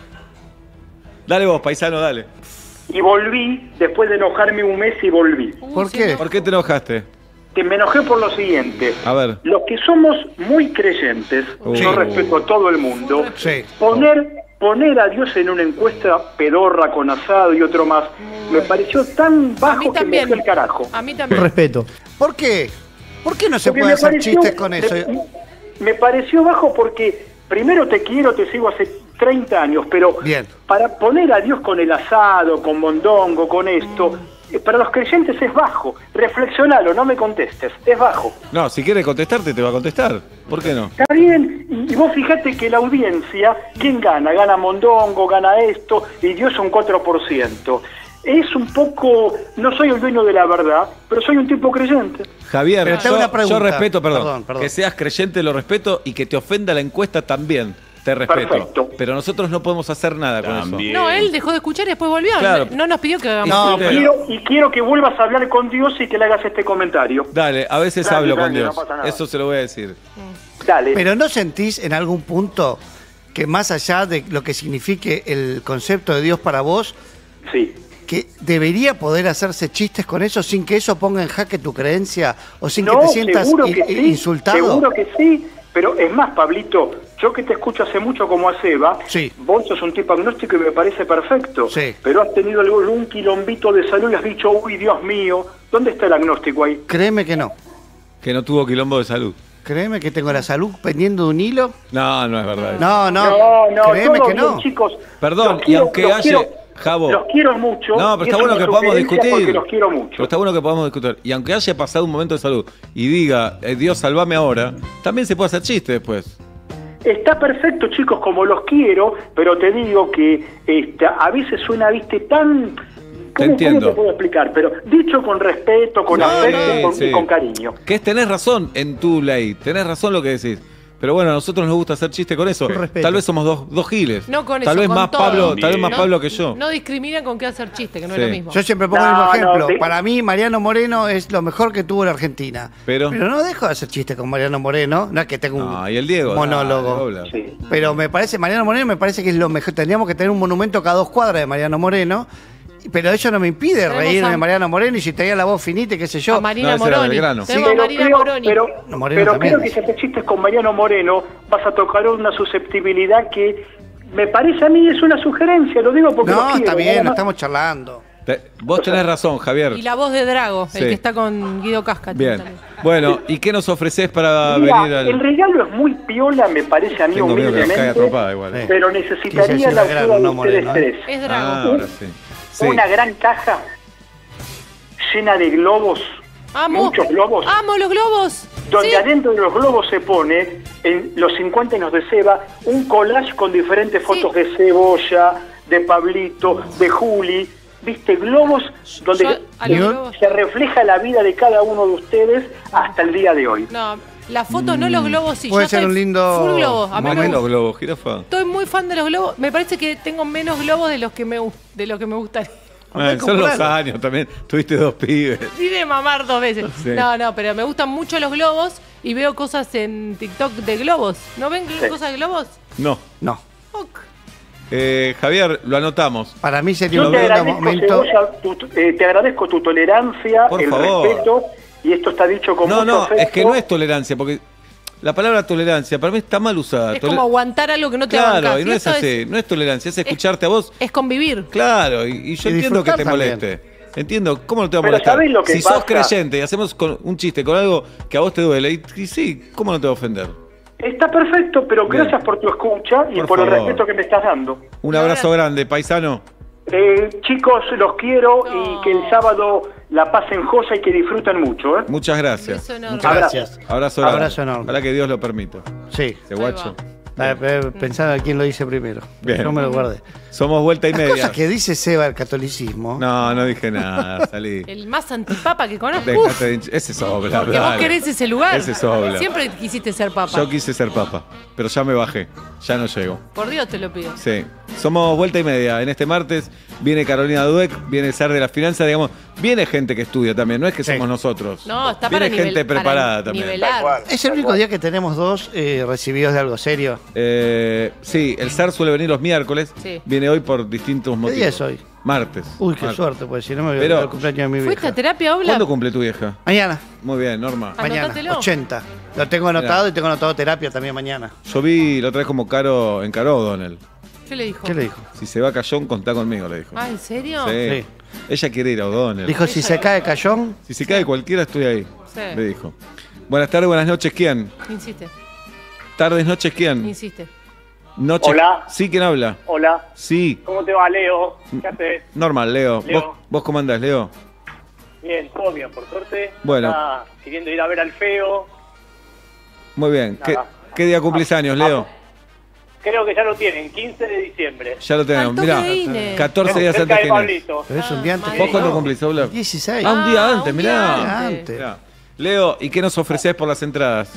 Dale vos, paisano, dale. Y volví, después de enojarme un mes y volví. Uy, ¿Por se qué? no- ¿Por qué te enojaste? Que me enojé por lo siguiente. A ver. Los que somos muy creyentes, Uh. yo respeto a todo el mundo, Sí. poner, poner a Dios en una encuesta pedorra con asado y otro más, me pareció tan A mí bajo que me también. fue el carajo. A mí también. Respeto. ¿Por qué? ¿Por qué no se Porque puede me hacer pareció- chistes con eso? Me, me pareció bajo porque primero te quiero, te sigo hace treinta años, pero Bien. para poner a Dios con el asado, con mondongo, con esto, eh, para los creyentes es bajo. Reflexionalo, no me contestes, es bajo. No, si quiere contestarte, te va a contestar. ¿Por qué no? Está bien, y, y vos fijate que la audiencia, ¿quién gana? Gana mondongo, gana esto, y Dios un cuatro por ciento. Es un poco, no soy el dueño de la verdad, pero soy un tipo creyente. Javier, Pero te hago yo, una pregunta. yo respeto, perdón, Perdón, perdón. que seas creyente lo respeto y que te ofenda la encuesta también, te respeto. Perfecto. Pero nosotros no podemos hacer nada con eso. No, él dejó de escuchar y después volvió. Claro. No nos pidió que hagamos. No, Y pero- quiero, y quiero que vuelvas a hablar con Dios y que le hagas este comentario. Dale, a veces Dale, hablo con dale, Dios. no pasa nada. Eso se lo voy a decir. Dale. Pero ¿no sentís en algún punto que más allá de lo que signifique el concepto de Dios para vos, Sí. que debería poder hacerse chistes con eso sin que eso ponga en jaque tu creencia o sin No, que te sientas seguro in- que sí, insultado? Seguro que sí, pero es más, Pablito, yo que te escucho hace mucho como a Seba, Sí. vos sos un tipo agnóstico y me parece perfecto, Sí. pero has tenido algún quilombito de salud y has dicho, uy, Dios mío, ¿dónde está el agnóstico ahí? Créeme que no. Que no tuvo quilombo de salud. Créeme que tengo la salud pendiendo de un hilo. No, no es verdad. eso. No, no, No, no, créeme todo que bien, no. chicos. Perdón, Los y quiero- aunque los haya... quiero- Javo. Los quiero mucho. No, pero y está es bueno una que podamos sugerencia discutir. Porque los quiero mucho. Pero está bueno que podamos discutir. Y aunque haya pasado un momento de salud y diga, eh, Dios, salvame ahora, también se puede hacer chiste después. Está perfecto, chicos, como los quiero, pero te digo que este, a veces suena, viste, tan... ¿Cómo, entiendo. ¿Cómo te puedo explicar? Pero dicho con respeto, con Sí, afecto y con, sí. y con cariño. Que es, tenés razón en tu ley, tenés razón lo que decís. Pero bueno, a nosotros nos gusta hacer chiste con eso. respeto. Tal vez somos dos, dos giles. No con tal eso, vez con más todo. Pablo, tal vez más No- Pablo que yo. No discriminan con qué hacer chiste, que no Sí. es lo mismo. Yo siempre pongo No, el mismo no, ejemplo. de- Para mí, Mariano Moreno es lo mejor que tuvo la Argentina. Pero- no dejo de hacer chistes con Mariano Moreno. No es que tenga un Ah, y el Diego. monólogo. dale, dobla. Sí. Pero me parece, Mariano Moreno me parece que es lo mejor. Tendríamos que tener un monumento cada dos cuadras de Mariano Moreno. Pero eso no me impide Tenemos reírme a- de Mariano Moreno y si tenía la voz finita, y qué sé yo. A Marina No, ese era Moroni. Belgrano. Tenemos a Pero Marina creo- Moroni. Pero, No, Moreno pero también creo que es. si haces chistes con Mariano Moreno vas a tocar una susceptibilidad que me parece a mí es una sugerencia, lo digo porque los No, quiero, está bien, nada no más. estamos charlando. Te- vos tenés razón, Javier. Y la voz de Drago, Sí. el que está con Guido Casca. Bien. Bueno, ¿y qué nos ofreces para Mira, venir al...? el regalo es muy piola, me parece a mí Tengo miedo que nos caiga humildemente, atropada igual. Sí. pero Quise necesitaría decir la la gran, ayuda de no ustedes Moreno, ¿eh? tres. Es Drago. Ah, ahora sí. Sí. Una gran caja llena de globos, Amo. muchos globos, Amo los globos. donde Sí. adentro de los globos se pone, en los cincuenta años de Seba, un collage con diferentes fotos Sí. de Cebolla, de Pablito, de Juli, viste, globos donde Yo a los se- globos- se refleja la vida de cada uno de ustedes hasta el día de hoy. No, las fotos no, los globos sí. Puede Yo ser soy un lindo Full globos. A mí me Más gusta. los globos, jirafa. Estoy muy fan de los globos. Me parece que tengo menos globos de los que me, gu- de lo que me gustaría. Ah, son los años también. Tuviste dos pibes. Y de mamar dos veces. Sí. No, no, pero me gustan mucho los globos y veo cosas en TikTok de globos. ¿No ven Sí. cosas de globos? No. No. Ok. Eh, Javier, lo anotamos. Para mí sería Yo un te lindo agradezco, momento. Cebolla, tu- eh, te agradezco tu tolerancia, Por el favor. respeto, y esto está dicho con No, mucho no, afecto. es que no es tolerancia, porque la palabra tolerancia para mí está mal usada. Es Toler- como aguantar algo que no te Claro, bancas. y no es esto así, no es tolerancia, es escucharte a vos. Es convivir. Claro, y, y yo Y entiendo que disfrutar te también. moleste. Entiendo, ¿cómo no te va a Pero molestar? ¿sabés lo que si sos pasa? creyente y hacemos con un chiste con algo que a vos te duele, y, y sí, ¿cómo no te va a ofender? Está perfecto, pero Bien. gracias por tu escucha y Por por, el favor. respeto que me estás dando. Un abrazo grande, paisano. Eh, chicos, los quiero No. y que el sábado la pasen joya y que disfruten mucho. ¿eh? Muchas gracias. Beso enorme. Muchas Abrazo. gracias. Abrazo grande. Abrazo enorme. Ojalá que Dios lo permita. Sí. Ese guacho. Ah, eh, Pensaba quién lo dice primero. Bien. No me lo guardé. Somos vuelta y Las media. cosas que dice Seba el catolicismo. No, no dije nada, salí. El más antipapa que conozco. Dejate de hinch- Ese es obla, Porque vos dale. querés ese lugar. Ese es obla. Siempre quisiste ser papa. Yo quise ser papa, pero ya me bajé. Ya no llego. Por Dios te lo pido. Sí. Somos vuelta y media. En este martes viene Carolina Dueck, viene Sar de las Finanzas, digamos. Viene gente que estudia también, no es que Sí. somos nosotros. No, está viene para nivel- gente para preparada también. nivelar. Es el único día que tenemos dos eh, recibidos de algo serio. Eh, sí, el Sar suele venir los miércoles. Sí. Viene hoy por distintos ¿Qué motivos. día es hoy? Martes. Uy, qué Martes. suerte, pues si no me voy a Pero- olvidar el cumpleaños de mi ¿Fuiste vieja. a terapia, Obla? ¿Cuándo cumple tu vieja? Mañana, Muy bien, Norma. mañana, Anótatelo. ochenta. Lo tengo anotado y tengo anotado terapia también mañana. Yo vi la otra vez como Caro encaró a Donel. ¿Qué le dijo? ¿Qué le dijo? Si se va a Cayón, contá conmigo, le dijo. Ah, ¿en serio? Sí. Sí. Ella quiere ir a O'Donnell. Dijo, si se cae Cayón, Si se cae cualquiera, estoy ahí. Sí. Le dijo. Buenas tardes, buenas noches, ¿quién? Insiste, Tardes, noches, ¿quién? insiste. Noches. Hola. Sí, ¿quién habla? Hola, Sí. ¿cómo te va, Leo? ¿Qué haces? Normal, Leo. Leo. ¿Vos, vos cómo andás, Leo? Bien, todo bien, por suerte. Bueno. Está queriendo ir a ver al feo. Muy bien. ¿Qué, Nada. qué día cumplís años, Leo? Creo que ya lo tienen, quince de diciembre. Ya lo tenemos. Al toque Mirá, de INE. catorce días Cerca antes de que Inés. Pablito. pero es un día antes. Ah, que ¿Vos madre. cuándo yo. cumplís, Obla? dieciséis. Ah, un día Ah, antes, un mirá. día antes. Mirá. Leo, ¿y qué nos ofrecés por las entradas?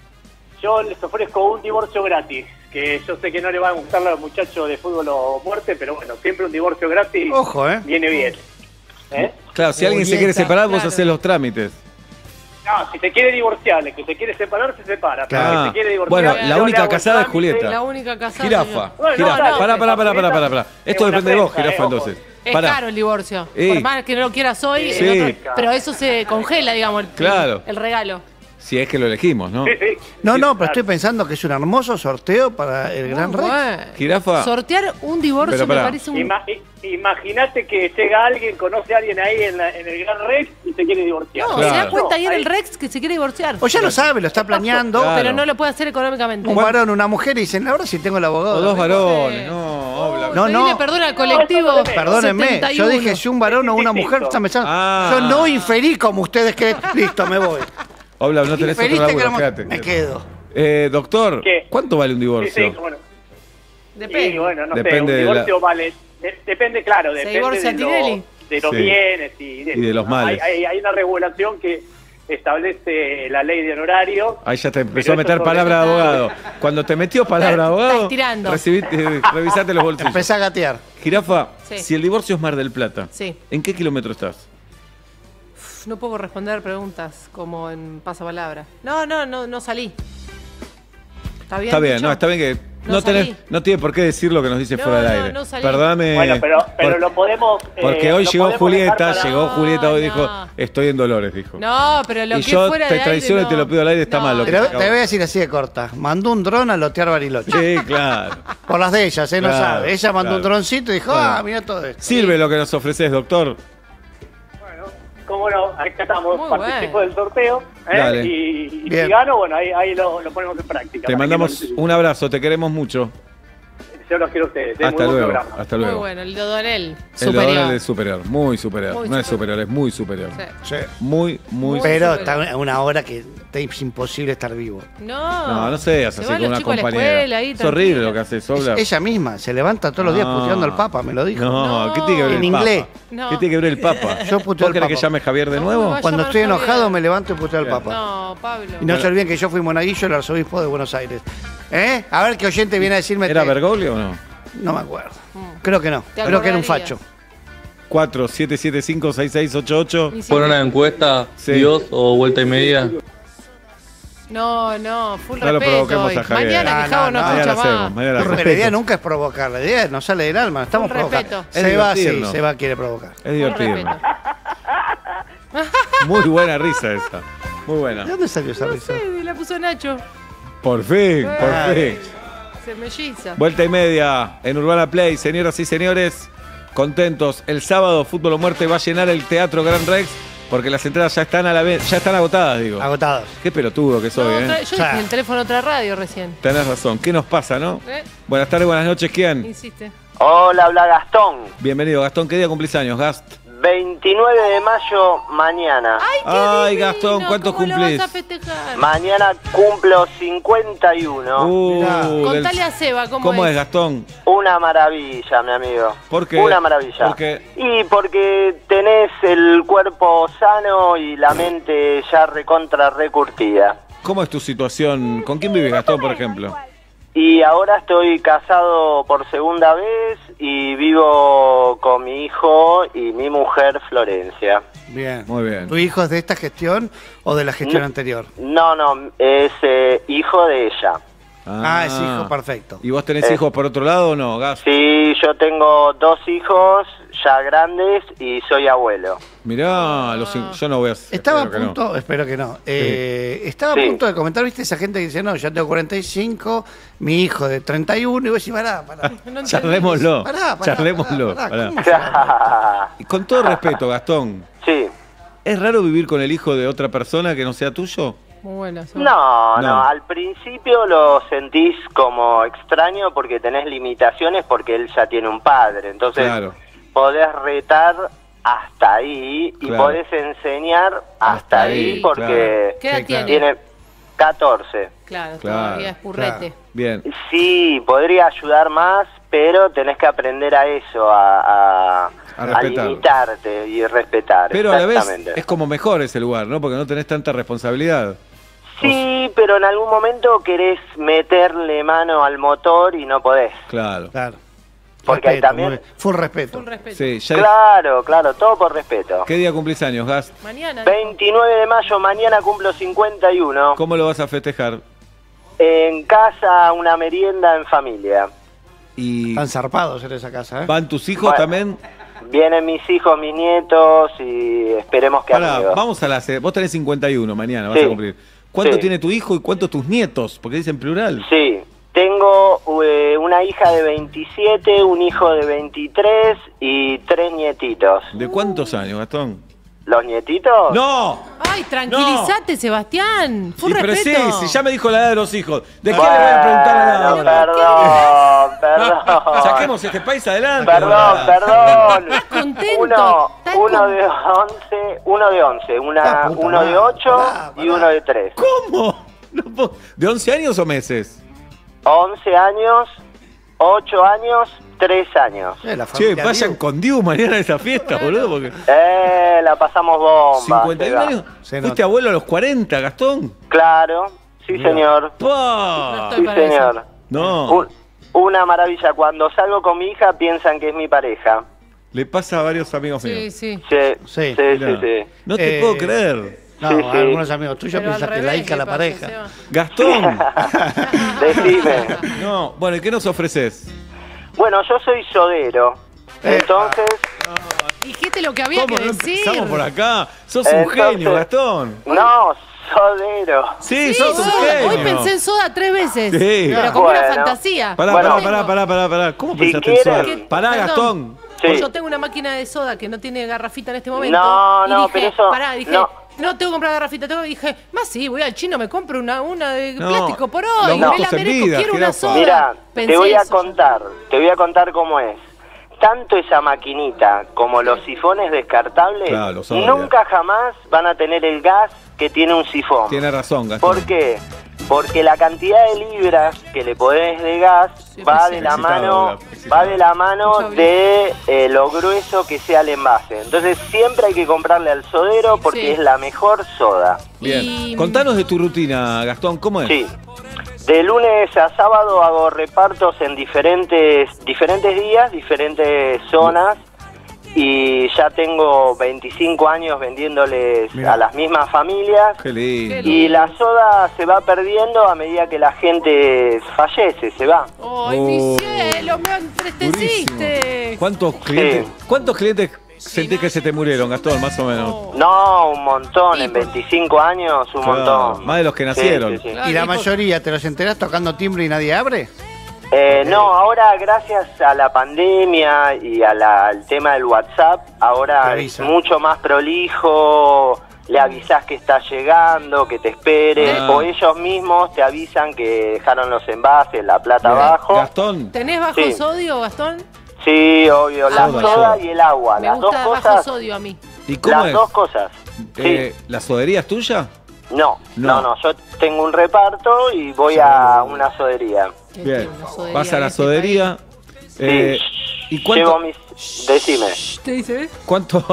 Yo les ofrezco un divorcio gratis, que yo sé que no le van a gustar a los muchachos de fútbol o muerte, pero bueno, siempre un divorcio gratis Ojo, ¿eh? viene bien. ¿Eh? Claro, si alguien se quiere Julieta, separar, vos claro. hacés los trámites. No, si se quiere diviar, el que se quiere separar, se separa. Pero Claro. el que se quiere divorciar, Bueno, yo la le única hago el casada es trámite. Julieta. La única casada. Jirafa, señor. Bueno, jirafa. no, no, pará, pará, pará, pará, pará, pará. es Esto buena depende de vos, prensa, jirafa, eh, ojo. entonces. Es Pará. caro el divorcio. Ey. Por más que no lo quieras hoy, el Sí. otro- pero eso se congela, digamos, el, Claro. el regalo. Si es que lo elegimos, ¿no? Sí, sí. No, no, pero estoy pensando que es un hermoso sorteo para el Gran Muy Rex. bueno. Jirafa. Sortear un divorcio Pero me pará. parece un... Ima- i- Imagínate que llega alguien, conoce a alguien ahí en, la- en el Gran Rex y se quiere divorciar. No, Claro. se da cuenta ahí en ahí- el Rex que se quiere divorciar. O ya lo sabe, lo está planeando. Claro. Pero no lo puede hacer económicamente. Un varón, una mujer y dicen, ahora sí tengo el abogado. O dos varones, Sí. no, Obla. No, no. Pedile perdón al colectivo. No, eso no Perdónenme, setenta y yo uno. dije si un varón o una Es mujer distinto. está pensando. Ah. Yo no inferí como ustedes que. Listo, me voy. Obla, no tenés otro Inferiste que laburo, éramos- quédate. Me quedo. Eh, doctor, ¿Qué? ¿cuánto vale un Sí, divorcio? sí, bueno. Depende. Y bueno, no sé, Depende un de la- divorcio vale... de- depende, claro, ¿Se depende divorcia de, lo- Tinelli? de los Sí. bienes y de, Y de los ¿no? males. Hay, hay- hay una regulación que establece la ley de honorario. Ahí ya te empezó Pero a meter eso palabra de sobre- abogado. Cuando te metió palabra de abogado, Está estirando. recibiste, revisate los bolsillos. Empecé a gatear. Jirafa, Sí. si el divorcio es Mar del Plata, Sí. ¿en qué kilómetro estás? Uf, no puedo responder preguntas como en pasapalabra. No, no, no, no salí. ¿Está bien? Está bien, dicho? no, está bien que No, tenés, no tiene por qué decir lo que nos dice No, fuera del no, aire. no salí. Perdóname. Bueno, pero, pero por- lo podemos. eh, Porque hoy lo llegó podemos Julieta, dejar para- llegó Julieta hoy y No, dijo, no. estoy en Dolores, dijo. No, pero lo y que yo fuera te de traiciono aire, y te no. lo pido al aire, está No, mal lo que Pero te te acabo. voy a decir así de corta. Mandó un dron a lotear Bariloche. Sí, claro. Por las de ellas, ¿eh? No Claro, sabe. Ella mandó claro. un droncito y dijo, Bueno. ah, mira todo esto. Sirve lo que nos ofreces, doctor. Bueno, como no, acá estamos, Muy participo bueno. del sorteo. ¿eh? Dale. Y, y Bien. si gano, bueno, ahí, ahí lo, lo ponemos en práctica. Te para mandamos que no- un abrazo, te queremos mucho. Yo los quiero a ustedes. ¿eh? Hasta Muy buen luego, programa. hasta Muy luego. bueno, el de Donel. El Superior. Donald es superior, muy superior. Muy no es superior. superior, es muy superior. Sí. Sí. Muy, muy Pero superior. está a una hora que te es imposible estar vivo. No. No, no seas Se así van con los una chicos a la compañera. escuela ahí, Es horrible tranquila. lo que haces, Es Sobla. ella misma se levanta todos los días No. puteando al Papa, me lo dijo. No, No. ¿qué tiene que ver el En Papa? inglés. No. ¿Qué tiene que ver el Papa? Yo puteo ¿Vos al querés que Papa. llame Javier de ¿Cómo nuevo? va a Cuando llamar estoy Javier? enojado me levanto y puteo al Bien. Papa. No, Pablo. Y no se olviden que yo fui monaguillo el arzobispo de Buenos Aires. ¿Eh? A ver qué oyente viene a decirme. ¿Era que- Bergoglio o no? No me acuerdo. Creo que no. Te Creo que era un acordarías. facho. cuatro siete siete cinco seis seis ocho ocho. Y sí. ¿Por una encuesta, Sí. Dios o vuelta y media? No, no, full No lo respeto. provoquemos hoy. a Javier. Mañana No, que Javo no, no, no. escucha Mañana más. hacemos, mañana Pero hacemos. la idea nunca es provocar. La idea nos sale del alma. Estamos Un provocando. respeto. Es Se va, divertirnos. sí, se va, quiere provocar. Es Full divertido. respeto. Muy buena risa esa. Muy ¿De buena. dónde salió esa No risa? sé, la puso Nacho. Por fin, por Ay. fin. Se melliza. Vuelta y media en Urbana Play. Señoras y señores, contentos. El sábado, Fútbol o Muerte va a llenar el Teatro Gran Rex porque las entradas ya están a la vez, ya están agotadas, digo. Agotados. Qué pelotudo que soy, No, ¿eh? otra- yo dije el teléfono de otra radio recién. Tenés razón. ¿Qué nos pasa, no? ¿Eh? Buenas tardes, buenas noches. ¿Quién? Insiste. Hola, habla Gastón. Bienvenido, Gastón. ¿Qué día cumplís años, Gast? veintinueve de mayo, mañana. ¡Ay, qué Ay, divino! Gastón, ¿cuántos ¿Cómo lo cumplís? vas a festejar? Mañana cumplo cincuenta y uno. Uh, Mirá. del- Contale a Seba cómo, ¿Cómo es, es. Gastón? Una maravilla, mi amigo. ¿Por qué? Una maravilla. ¿Por qué? Y porque tenés el cuerpo sano y la mente ya recontra recurtida. ¿Cómo es tu situación? ¿Con quién vives, Gastón, por ejemplo? Y ahora estoy casado por segunda vez y vivo con mi hijo y mi mujer Florencia. Bien. Muy bien. ¿Tu hijo es de esta gestión o de la gestión No. anterior? No, no, es eh, hijo de ella. Ah, es hijo perfecto. ¿Y vos tenés Eh. hijos por otro lado o no, Gast? Sí, yo tengo dos hijos ya grandes y soy abuelo. Mirá, los in- yo no voy a hacer. Estaba a espero que no. punto, espero que no. Eh, estaba Sí. a punto de comentar, ¿viste? Esa gente que dice, no, yo tengo cuarenta y cinco, mi hijo de treinta y uno, y vos decís, pará, pará. No entendí. Charlémoslo. Pará, pará, Charlémoslo. pará, pará. ¿cómo se llama? Y con todo respeto, Gastón, Sí. ¿es raro vivir con el hijo de otra persona que no sea tuyo? Muy buena. Seba. No, no, No. al principio lo sentís como extraño porque tenés limitaciones porque él ya tiene un padre. Entonces Claro. podés retar hasta ahí y Claro. podés enseñar hasta, Hasta ahí, ahí, porque ¿Qué edad Sí, claro. tiene? tiene catorce. Claro, Claro, todavía es purrete. Bien. Sí, podría ayudar más, pero tenés que aprender a eso, a, a, A a respetar. limitarte y respetar. Pero a la vez exactamente. es como mejor ese lugar, ¿no? Porque no tenés tanta responsabilidad. Sí, pero en algún momento querés meterle mano al motor y no podés. Claro. Claro. Porque ahí Respeto, también- muy bien. Full respeto. Full respeto. Sí, ya Claro, claro, todo por respeto. ¿Qué día cumplís años, Gast? Mañana. veintinueve de mayo, mañana cumplo cincuenta y uno. ¿Cómo lo vas a festejar? En casa, una merienda en familia. Y Están zarpados en esa casa, ¿eh? van tus hijos Bueno. también. Vienen mis hijos, mis nietos y esperemos que Pará, amigos. vamos a la. Vos tenés cincuenta y uno mañana, vas Sí. a cumplir. ¿Cuánto Sí. tiene tu hijo y cuántos tus nietos? Porque dicen plural. Sí, tengo eh, una hija de veintisiete, un hijo de veintitrés y tres nietitos. ¿De cuántos años, Gastón? ¿Los nietitos? ¡No! Ay, tranquilízate, Sebastián. Full Y pero sí, respeto. si ya me dijo la edad de los hijos. ¿De qué Bueno, le voy a preguntar la edad ahora? Perdón, perdón. Saquemos este país adelante. Perdón, ¿verdad? perdón. Estás contento. Uno, estás uno con- de once, uno de once, una, Ah, puta uno de madre. ocho Pará, y pará. uno de tres. ¿Cómo? No puedo- ¿De once años o meses? Once años, ocho años, tres años. Eh, la Che, familia vayan Diu. con Diu mañana a esa fiesta, boludo. Porque Eh, la pasamos bomba. cincuenta y uno Seba. años. Se ¿Fuiste nota. abuelo a los cuarenta, Gastón? Claro, sí señor, No ¡Pah! estoy sí para eso. señor. No, Un- una maravilla, cuando salgo con mi hija piensan que es mi pareja. le pasa a varios amigos Sí, míos. sí. Sí, Sí, sí, sí, Mirá. sí. No te Eh, puedo creer. No, Sí, sí. algunos amigos tuyos Pero al piensan que revés, la hija ¿qué la pasa, pareja. Seba? Gastón. Decime. No, bueno, ¿y qué nos ofreces? Bueno, yo soy sodero. Entonces, Dijiste lo que había ¿Cómo que no decir. empezamos por acá? Sos un Entonces- genio, Gastón. no, sodero. Sí, Sí, sos un soda. genio. Hoy pensé en soda tres veces. Sí. Pero como Bueno. una fantasía. Pará, Bueno. pará, pará, pará, pará, pará. ¿Cómo Si pensaste en quieren- soda? Pará, Perdón. Gastón. Sí. Yo tengo una máquina de soda que no tiene garrafita en este momento. No, y no, dije, pero eso- Pará, dije, no. no, tengo que comprar garrafita. Tengo, dije, más sí, voy al chino, me compro una, una de No, plástico por los hoy. Me gustos la en merezco, vida, quiero una jirafa. soda. Mira, Pensé te voy a eso. contar, te voy a contar cómo es. Tanto esa maquinita como los sifones descartables Claro, los odio. nunca jamás van a tener el gas que tiene un sifón. Tiene razón, Gastón. ¿Por qué? Porque la cantidad de libras que le podés de gas va de la excitado, mano, Gastón, excitado. va de la mano Mucho de eh, lo grueso que sea el envase. Entonces siempre hay que comprarle al sodero porque Sí. es la mejor soda. Bien. Y- Contanos de tu rutina, Gastón, ¿cómo es? Sí. De lunes a sábado hago repartos en diferentes diferentes días, diferentes zonas y ya tengo veinticinco años vendiéndoles Mirá. a las mismas familias. Qué lindo. Qué Y la soda se va perdiendo a medida que la gente fallece, se va. Ay, mi Oh. cielo, me Durísimo. entristeciste. ¿Cuántos clientes, ¿Cuántos clientes sentís que se te murieron, Gastón, más o menos? No, un montón, en veinticinco años un Claro, montón. más de los que nacieron. Sí, sí, sí. Claro, ¿Y la hijo- mayoría te los enterás tocando timbre y nadie abre? Eh, no, ahora gracias a la pandemia y a la- al tema del WhatsApp, Te ahora es avisa. mucho más prolijo, le avisás que está llegando, que te espere, Ah. o ellos mismos te avisan que dejaron los envases, la plata Bien. abajo. Gastón, ¿Tenés bajo Sí. sodio, Gastón? Sí, obvio, la Soda, soda soda. y el agua, Me las dos gusta bajo cosas, sodio a mí. ¿y cómo las es? dos cosas. Eh, ¿La sodería es tuya? No, No. no, no, yo tengo un reparto y voy a una sodería. ¿Qué Bien. tiene una sodería Vas a en la este sodería. eh, ¿Y Llevo cuánto? mis... Decime. país? ¿Te dice? ¿Cuánto?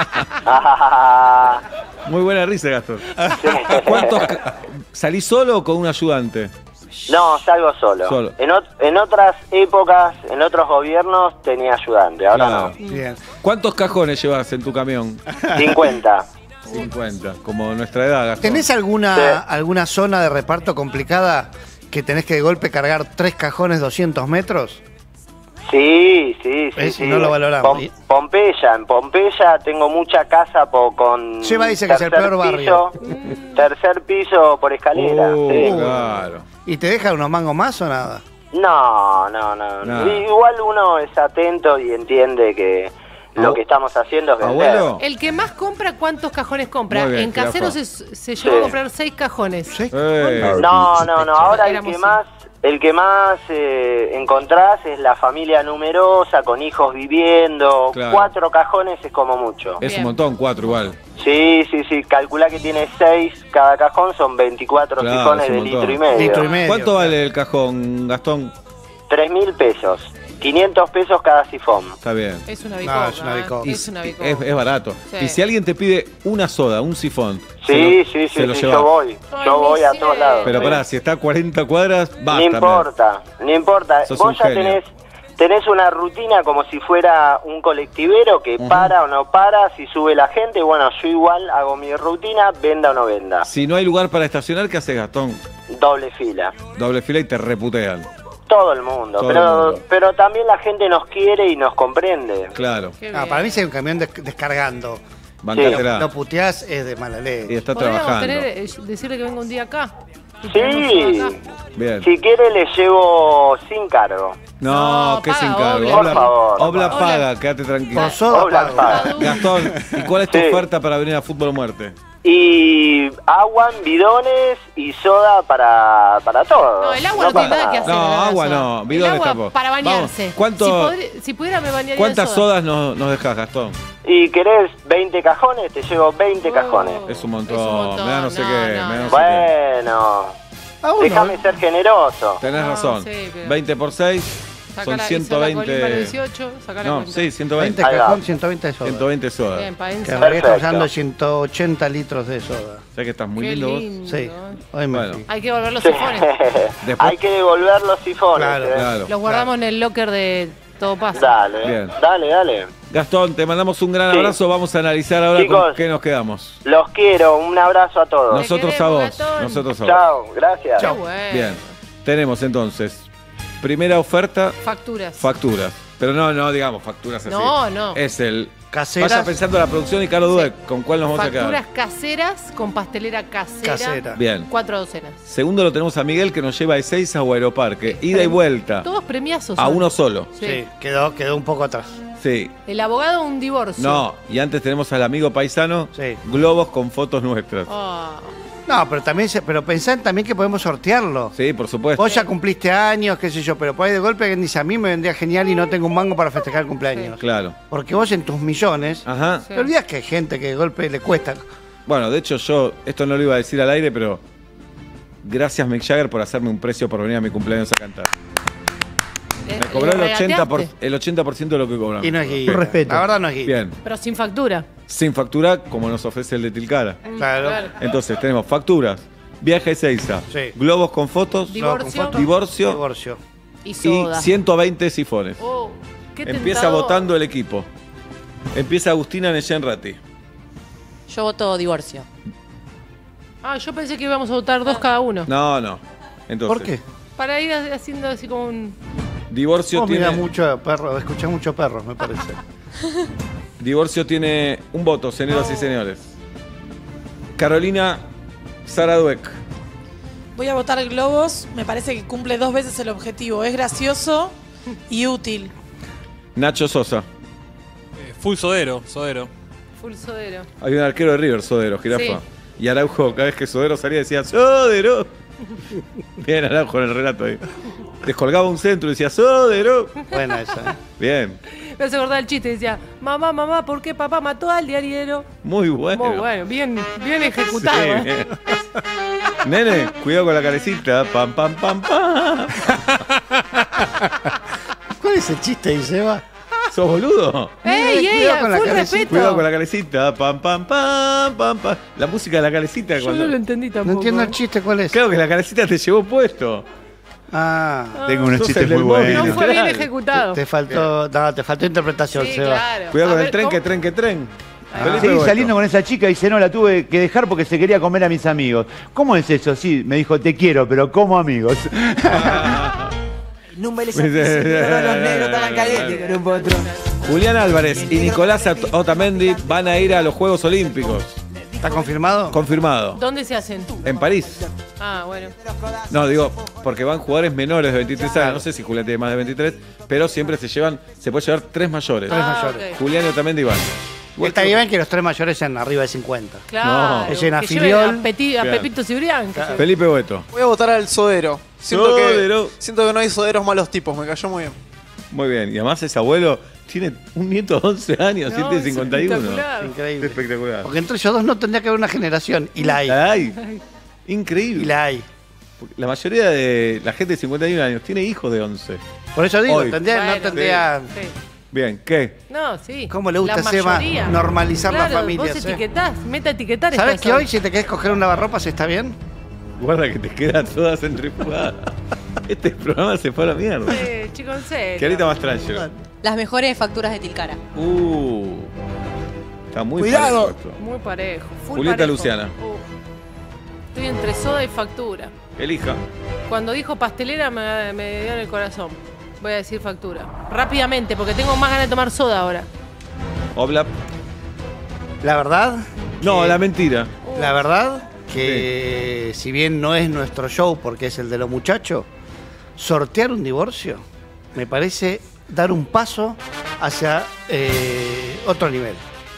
Ah, Muy buena risa, Gastón. ¿Cuántos ca- ¿Salís solo o con un ayudante? No, salgo solo. Solo. En, ot- en otras épocas, en otros gobiernos tenía ayudante, ahora Claro. Bien. ¿Cuántos cajones llevas en tu camión? no. cincuenta. cincuenta, como nuestra edad, Gastón. ¿Tenés alguna, Sí. alguna zona de reparto complicada que tenés que de golpe cargar tres cajones doscientos metros? Sí, sí, sí. ¿Ves? sí. No lo valoramos. Pom- Pompeya, en Pompeya tengo mucha casa po- con... Lleva, dice que es el tercer peor barrio. piso, tercer piso por escalera. Oh, sí. claro. ¿Y te deja unos mangos más o nada? No, no, no. Nada. Igual uno es atento y entiende que lo Abu- que estamos haciendo es vender. ¿Abuelo? El que más compra, ¿cuántos cajones compra? Muy bien, En Casero jirafa. se, se llegó Sí. a comprar seis cajones. Eh, No, no, no. Ahora el Éramos que más, el que más eh, encontrás es la familia numerosa con hijos viviendo. Claro. Cuatro cajones es como mucho. es Bien. un montón, cuatro igual. Sí, sí, sí. Calculá que tiene seis cada cajón, son veinticuatro Claro, sifones es un de montón. litro y medio. Litro y medio. ¿Cuánto claro. vale el cajón, Gastón? Tres mil pesos. quinientos pesos cada sifón. Está bien. Es una No, bicoca. es una bicoca. ¿eh? Y Es una si- bicoca. es, es barato. Sí. Y si alguien te pide una soda, un sifón, Sí, se lo- sí, se sí, lo sí, llevas. yo voy. Ay, Yo voy a mi todos cielo. lados. Pero sí. pará, si está a cuarenta cuadras, basta. No importa, no importa. Sos Vos un ya genio. tenés, tenés una rutina como si fuera un colectivero que Ujú. para o no para, si sube la gente, bueno, yo igual hago mi rutina, venda o no venda. Si no hay lugar para estacionar, ¿qué haces, Gastón? Doble fila. Doble fila y te reputean. Todo el mundo, Todo el pero mundo. pero también la gente nos quiere y nos comprende. Claro. Qué Ah, bien. para mí si hay un camión des- descargando. Bancátela. Lo puteás es de mala Y ley. está Podríamos trabajando. tener, eh, decirle que venga un día acá. Y tenemos Sí, soda acá. Bien. si quiere le llevo sin cargo. No, No, que paga sin cargo. Obla. Por favor. Obla Obla. paga, quédate tranquilo. Por soda Obla pago. paga. Gastón, ¿y cuál es tu Sí. oferta para venir a Fútbol o Muerte? Y agua en bidones y soda para, para todo. No, el agua no, tiene pasa nada que hacer. No, en la agua soda. no, El bidones agua tampoco. para bañarse. Vamos, ¿cuánto- Si, podri- si pudiera me bañaría ¿Cuántas en soda. sodas nos, nos dejas, Gastón? ¿Y querés veinte cajones? Te llevo veinte cajones. Es un montón. Es un montón, Me da no sé no, qué. no, me da no no. sé Bueno, Ah, uno, déjame ¿eh? ser generoso. qué. Tenés No, razón. sí, pero- veinte por seis Saca son la- ciento hizo la colimba veinte. dieciocho, saca la No, cuenta. sí, ciento veinte. veinte Ahí va. cajón, ciento veinte de soda. ciento veinte sodas. Bien, pa' Que en ensalada. realidad estamos Perfecto. usando ciento ochenta litros de soda. ¿Sabes que estás muy Qué lindo vos? lindo. Sí, hoy me Bueno. fui. Hay que volver los Sí. sifones. Después- Hay que devolver los sifones. Claro, ¿eh? Claro. Los guardamos en el locker de Todo Pasa. Dale, Bien. dale, dale. Gastón, te mandamos un gran Sí. abrazo. Vamos a analizar ahora Chicos. con qué nos quedamos. Los quiero, un abrazo a todos. Nosotros a vos. Nosotros a vos. Chao, gracias. Qué bueno. Bien. Tenemos entonces, primera oferta, Facturas. facturas. Pero no, no digamos facturas así. No, no. Es el... Caseras. Vaya pensando la producción y Carlos Dueck, ¿con cuál nos vamos a Facturas quedar? caseras con pastelera casera. Casera. Bien. Cuatro docenas. Segundo lo tenemos a Miguel que nos lleva de Ezeiza o Aeroparque. Ida y vuelta. Todos premiazos. A son. uno solo. Sí. Sí, quedó, quedó un poco atrás. Sí. El abogado, un divorcio. No, y antes tenemos al amigo paisano, Sí. globos con fotos nuestras. Ah. No, pero también se- pero pensá también que podemos sortearlo. Sí, por supuesto. Vos ya cumpliste años, qué sé yo, pero por ahí de golpe alguien dice, a mí me vendría genial y no tengo un mango para festejar el cumpleaños. Claro. Porque vos en tus millones, Ajá. Sí. te olvidás que hay gente que de golpe le cuesta. Bueno, de hecho yo, esto no lo iba a decir al aire, pero gracias Mick Jagger por hacerme un precio por venir a mi cumpleaños a cantar. Le- Me cobró el le ochenta por, regateaste. el ochenta por ciento de lo que cobramos. Y no es guita. Un respeto. La verdad no es guita. Bien. Pero sin factura. Sin factura, como nos ofrece el de Tilcara. Claro. Entonces tenemos facturas, viaje a Ezeiza, Sí. globos con fotos, Divorcio. con fotos. divorcio Divorcio. Y y soda. ciento veinte sifones. Oh, qué Empieza tentador. votando el equipo. Empieza Agustina Neyenrati. Yo voto divorcio. Ah, yo pensé que íbamos a votar dos cada uno. No, no. Entonces, ¿Por qué? Para ir haciendo así como un... Divorcio Vos tiene, mirás mucho perro, escuchás mucho perros, me parece. divorcio tiene un voto, señoras y señores. Carolina Sara Dueck. Voy a votar globos. Me parece que cumple dos veces el objetivo. Es gracioso y útil. Nacho Sosa. Eh, full sodero, sodero. Full sodero. Hay un arquero de River, Sodero, jirafa. Sí. Y Araujo, cada vez que Sodero salía decía ¡Sodero! Bien, Araujo en el relato ahí. Descolgaba un centro y decía ¡Sodero! Buena esa, ¿eh? Bien, Me hace acordar el chiste, decía, mamá, mamá, ¿por qué papá mató al diariero? muy bueno. Muy bueno, bien, bien ejecutado. Sí, ¿eh? bien. Nene, cuidado con la carecita. Pam, pam, pam, pam. ¿Cuál es el chiste ahí, Seba? ¿Sos boludo? ¡Ey, ey! Cuidado con la Full cabecita. respeto. Cuidado con la calecita. Pam, pam, pam, pam, pam. La música de la calecita. Yo Cuando... no lo entendí tampoco. No entiendo el chiste, ¿cuál es? Claro que la calecita te llevó puesto. Ah, Tengo unos Sos chistes el del muy móvil. buenos. No fue bien literal. ejecutado. te faltó, no, te faltó interpretación, Sí, Seba. claro. Cuidado A con el ver, tren, ¿cómo? que tren, que tren. Ah. Felipe Seguí Boeto. saliendo con esa chica y dice, no, la tuve que dejar porque se quería comer a mis amigos. ¿Cómo es eso? Sí, me dijo, te quiero, pero como amigos. No me les los negros estaban calientes con un potro. Julián Álvarez y Nicolás Ot- Otamendi van a ir a los Juegos Olímpicos. ¿Está confirmado? Confirmado. ¿Dónde se hacen? En París. Ah, bueno. No, digo, porque van jugadores menores de veintitrés años. No sé si Julián tiene más de veintitrés, pero siempre se llevan, se puede llevar tres mayores. Tres Ah, mayores. ok. Julián y Otamendi van. Está bien que los tres mayores sean arriba de cincuenta. Claro. Es en que afiliol. lleven a, Peti- a Bien. Pepito Cibrián. que se- Felipe Boeto. Voy a votar al sodero. Siento, Sodero. Que, siento que no hay soderos malos tipos, me cayó muy bien. Muy bien. Y además ese abuelo tiene un nieto de once años, No, siete es cincuenta y uno. espectacular. Increíble. Espectacular. Porque entre ellos dos no tendría que haber una generación. Y la hay. Ay, increíble. Y la hay. Porque la mayoría de la gente de cincuenta y uno años tiene hijos de once. Por eso digo, Hoy. tendría, no Bueno, tendría. Sí. Bien, ¿qué? No, sí. ¿Cómo le gusta La a Seba mayoría. normalizar las Claro, familias, Vos eh? etiquetás, meta etiquetar. ¿Sabes estás que ahí. hoy si te querés coger un lavarropas está bien? Guarda que te quedan todas centrifugadas. Este programa se fue a la mierda. Sí, chico, en serio. ¿Qué ahorita más tranquilo? Las mejores facturas de Tilcara. Uh. Está muy Cuidado. parejo esto. Muy parejo. Full Julieta parejo. Luciana. Uf. Estoy entre soda y factura. Elija. Cuando dijo pastelera me, me dio en el corazón. Voy a decir factura. Rápidamente, porque tengo más ganas de tomar soda ahora. Obla. La verdad, No, que- la mentira. la verdad que si bien no es nuestro show porque es el de los muchachos, sortear un divorcio me parece dar un paso hacia eh, otro nivel.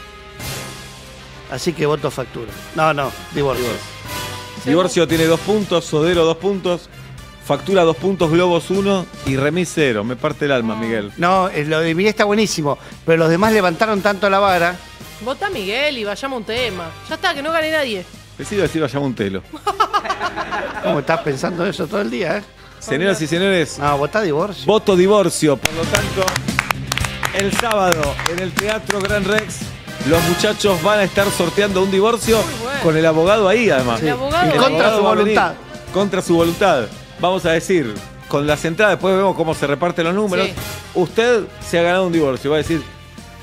Así que voto factura. No, no, divorcio. Divorcio tiene dos puntos, Sodero dos puntos, Factura dos puntos, Globos uno y Remis cero. Me parte el alma, Miguel. No, eh, lo de Miguel está buenísimo, pero los demás levantaron tanto la vara. Vota a Miguel y vayamos a un tema. Ya está, que no gane nadie. Decido decir vayamos un telo. ¿Cómo estás pensando eso todo el día, eh? Señoras y señores, No, votá divorcio. voto divorcio. Por lo tanto, el sábado en el Teatro Gran Rex, los muchachos van a estar sorteando un divorcio bueno. con el abogado ahí, además. El abogado. Y El contra abogado su va a venir voluntad. Contra su voluntad. Vamos a decir, con las entradas, después vemos cómo se reparten los números. Sí. Usted se ha ganado un divorcio. Va a decir,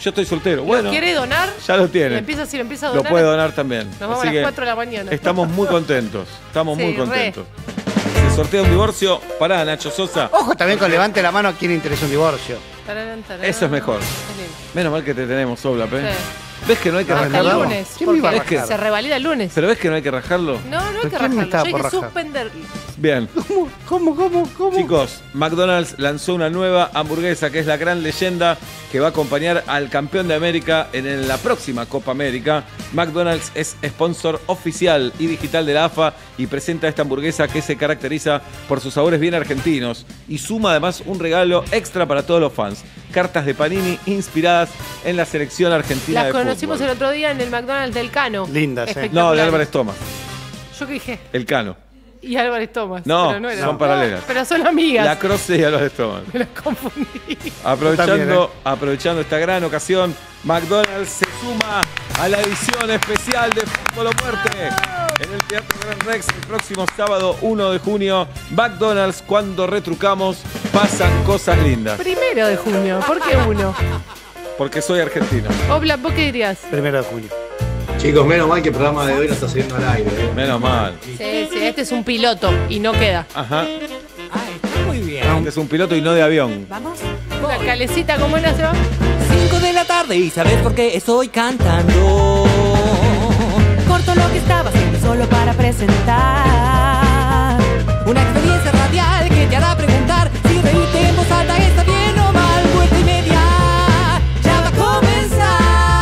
Yo estoy soltero. Bueno, ¿quiere donar? ya lo tiene. Lo empieza, si lo empieza a Lo donar. puede donar también. Nos vamos Así a las que cuatro de la mañana. Estamos muy contentos. Estamos Sí, muy re. contentos. Se sortea un divorcio. Pará, Nacho Sosa. Ojo también con levante la mano a quien le interesa un divorcio. Tararán, tararán. Eso es mejor. Qué lindo. Menos mal que te tenemos, Oblap, ¿eh? Sí. ¿Ves que no hay que Hasta el rajarlo? lunes. ¿Quién me iba a Porque rajar? se revalida el lunes. ¿Pero ves que no hay que rajarlo? No, no hay ¿Pero que quién me rajarlo. estaba Hay por que rajar? suspenderlo. Bien. ¿Cómo, cómo, cómo? Chicos, McDonald's lanzó una nueva hamburguesa que es la gran leyenda que va a acompañar al campeón de América en la próxima Copa América. McDonald's es sponsor oficial y digital de la A F A y presenta esta hamburguesa que se caracteriza por sus sabores bien argentinos y suma además un regalo extra para todos los fans. Cartas de Panini inspiradas en la selección argentina Las de conocimos fútbol. el otro día en el McDonald's del Cano. Lindas, ¿eh? Espectaculares. No, de Álvarez Thomas. ¿Yo qué dije? El Cano. Y Álvarez Thomas. No, pero no era. son paralelas. Pero son amigas. La Croce y Álvarez Thomas. Me las confundí. Aprovechando, También, ¿eh? aprovechando esta gran ocasión, McDonald's se suma a la edición especial de Fútbol o Muerte en el Teatro Gran Rex el próximo sábado uno de junio. McDonald's, cuando retrucamos, pasan cosas lindas. Primero de junio. ¿Por qué uno? Porque soy argentino. Obla, ¿vos qué dirías? Primero de junio. Chicos, menos mal que el programa de hoy no está saliendo al aire. ¿eh? Menos mal. Sí, sí, este es un piloto y no queda. Ajá. Muy bien. Este es un piloto y no de avión. ¿Vamos? La calecita, ¿cómo era se va? cinco de la tarde y ¿sabes por qué estoy cantando? Corto lo que estaba haciendo solo para presentar una experiencia radial que te hará preguntar si reírte en voz alta está bien o mal. Vuelta y media ya va a comenzar.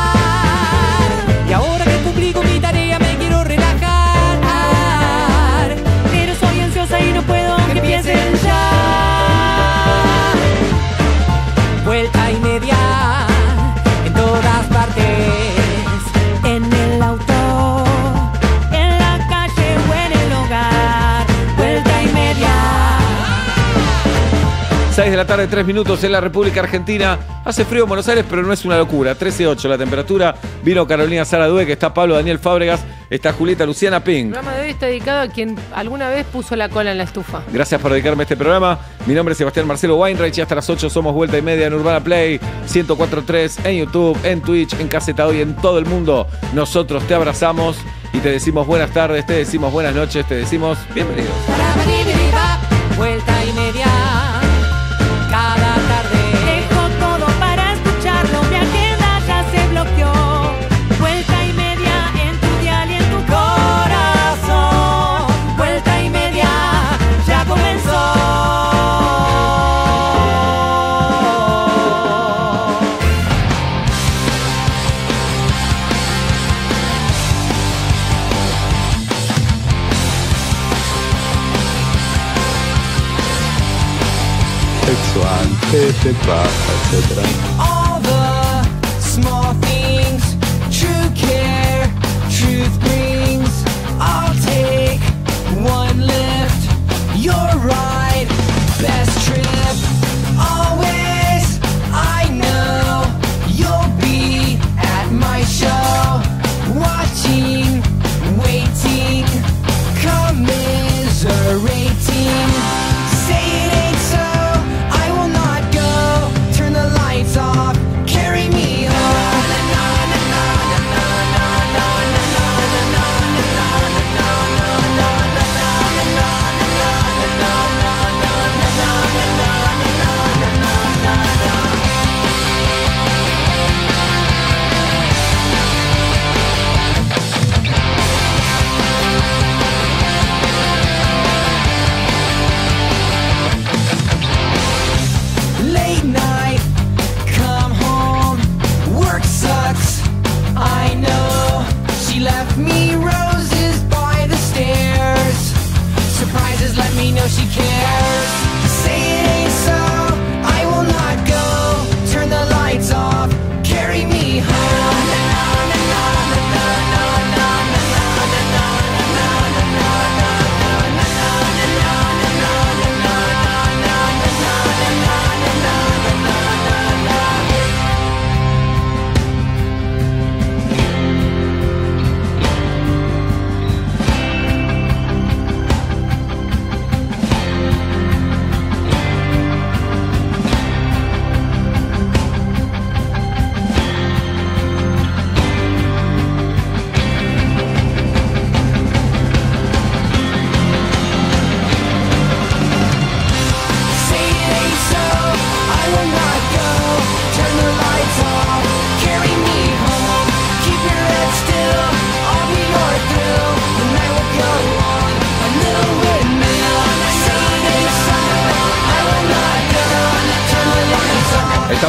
Y ahora que cumplí con mi tarea me quiero relajar, pero soy ansiosa y no puedo que empiecen ya. Vuelta y media en todas partes, en el auto, en la calle o en el hogar. Vuelta y media. seis de la tarde, tres minutos en la República Argentina. Hace frío en Buenos Aires, pero no es una locura. trece ocho la temperatura. Vino Carolina Sara Dueck, está Pablo Daniel Fábregas, está Julieta Luciana El Pink. programa de hoy está dedicado a quien alguna vez puso la cola en la estufa. Gracias por dedicarme a este programa. Mi nombre es Sebastián Marcelo Weinreich y hasta las ocho somos Vuelta y Media en Urbana Play, ciento cuatro punto tres en YouTube, en Twitch, en Caseta Hoy, en todo el mundo. Nosotros te abrazamos y te decimos buenas tardes, te decimos buenas noches, te decimos bienvenidos. Vuelta y media cada tarde. Dejo todo para escucharlo. Mi agenda ya se bloqueó. Vuelta y media en tu dial y en tu corazón. Vuelta y media ya comenzó. Sexual, sexual, etcétera. All the small things, true care, truth brings. I'll take one lift, you're right, best trip. Always, I know you'll be at my show, watching, waiting, commiserating. Say it ain't so, I will not go. Turn the lights off, carry me home.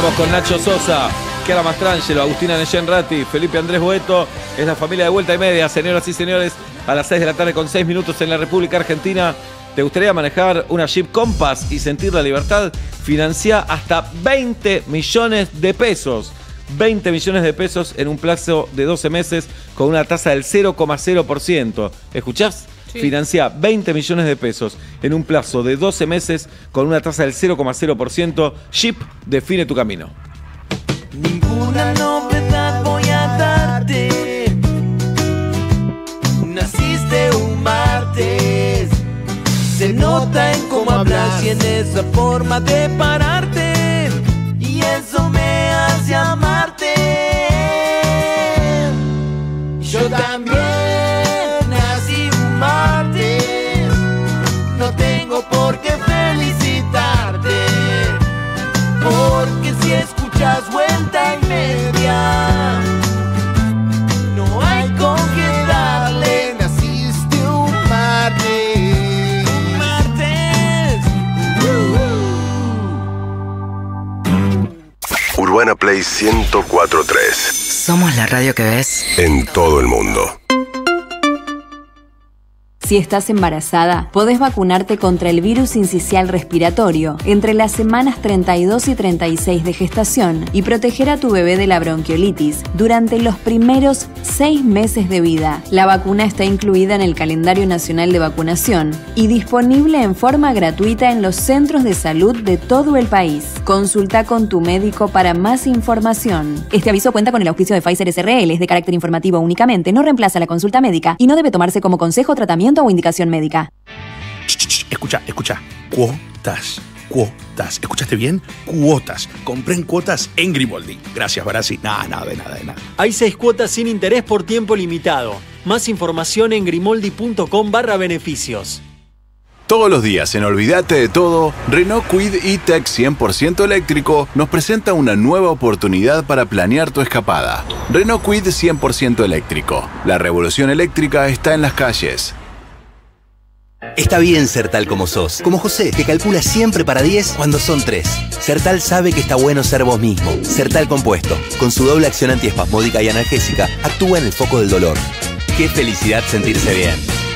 Estamos con Nacho Sosa, Chiara Mastrangelo, Agustina Neyen Ratti, Felipe Andrés Boeto. Es la familia de Vuelta y Media, señoras y señores. A las seis de la tarde con seis minutos en la República Argentina. ¿Te gustaría manejar una Jeep Compass y sentir la libertad? Financia hasta veinte millones de pesos. veinte millones de pesos en un plazo de doce meses con una tasa del cero coma cero por ciento. ¿Escuchás? Sí. Financia veinte millones de pesos en un plazo de doce meses con una tasa del cero coma cero por ciento. Jeep, define tu camino. Ninguna novedad voy a darte. Naciste un martes. Se nota en cómo hablas y en esa forma de pararte. Y eso me hace amarte. Yo también nací un martes. No tengo por qué felicitarte. Porque si escuchas Vuelta y Media, no hay con qué darle. Naciste un martes. Un martes. Uh-huh. Urbana Play ciento cuatro punto tres. Somos la radio que ves en todo el mundo. Si estás embarazada, podés vacunarte contra el virus sincicial respiratorio entre las semanas treinta y dos y treinta y seis de gestación y proteger a tu bebé de la bronquiolitis durante los primeros seis meses de vida. La vacuna está incluida en el calendario nacional de vacunación y disponible en forma gratuita en los centros de salud de todo el país. Consulta con tu médico para más información. Este aviso cuenta con el auspicio de Pfizer S R L, es de carácter informativo únicamente, no reemplaza la consulta médica y no debe tomarse como consejo, tratamiento o indicación médica. Escucha, escucha. Cuotas, cuotas. ¿Escuchaste bien? Cuotas. Compré en cuotas en Grimaldi. Gracias, Barassi. Nada, nada, de nada, de nada. Hay seis cuotas sin interés por tiempo limitado. Más información en grimaldi.com barra beneficios. Todos los días en Olvídate de Todo, Renault Kwid E-Tech cien por ciento eléctrico nos presenta una nueva oportunidad para planear tu escapada. Renault Kwid cien por ciento eléctrico. La revolución eléctrica está en las calles. Está bien ser tal como sos, como José, que calcula siempre para diez cuando son tres. Sertal sabe que está bueno ser vos mismo. Sertal Compuesto, con su doble acción antiespasmódica y analgésica, actúa en el foco del dolor. Qué felicidad sentirse bien.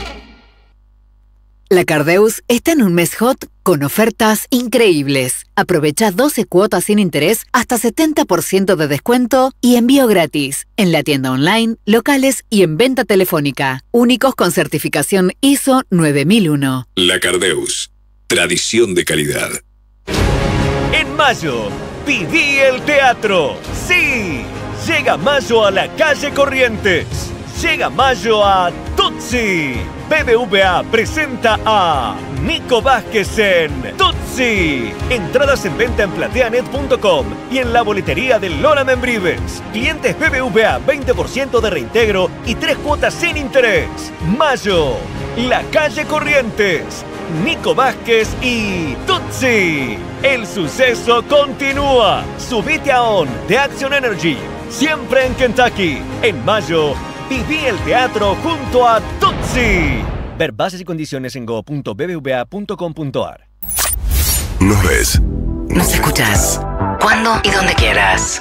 La Cardeus está en un mes hot con ofertas increíbles. Aprovecha doce cuotas sin interés, hasta setenta por ciento de descuento y envío gratis. En la tienda online, locales y en venta telefónica. Únicos con certificación I S O nueve mil uno. La Cardeus. Tradición de calidad. En mayo, viví el teatro. ¡Sí! Llega mayo a la calle Corrientes. Llega mayo a Tutsi. B B V A presenta a Nico Vázquez en Tutsi. Entradas en venta en plateanet punto com y en la boletería de Lola Membrives. Clientes B B V A, veinte por ciento de reintegro y tres cuotas sin interés. Mayo, la calle Corrientes. Nico Vázquez y Tutsi. El suceso continúa. Subite a On de Action Energy. Siempre en Kentucky. En mayo, viví el teatro junto a Tutsi. Ver bases y condiciones en go punto b b v a punto com punto a r. Nos ves. Nos escuchás. Cuando y donde quieras.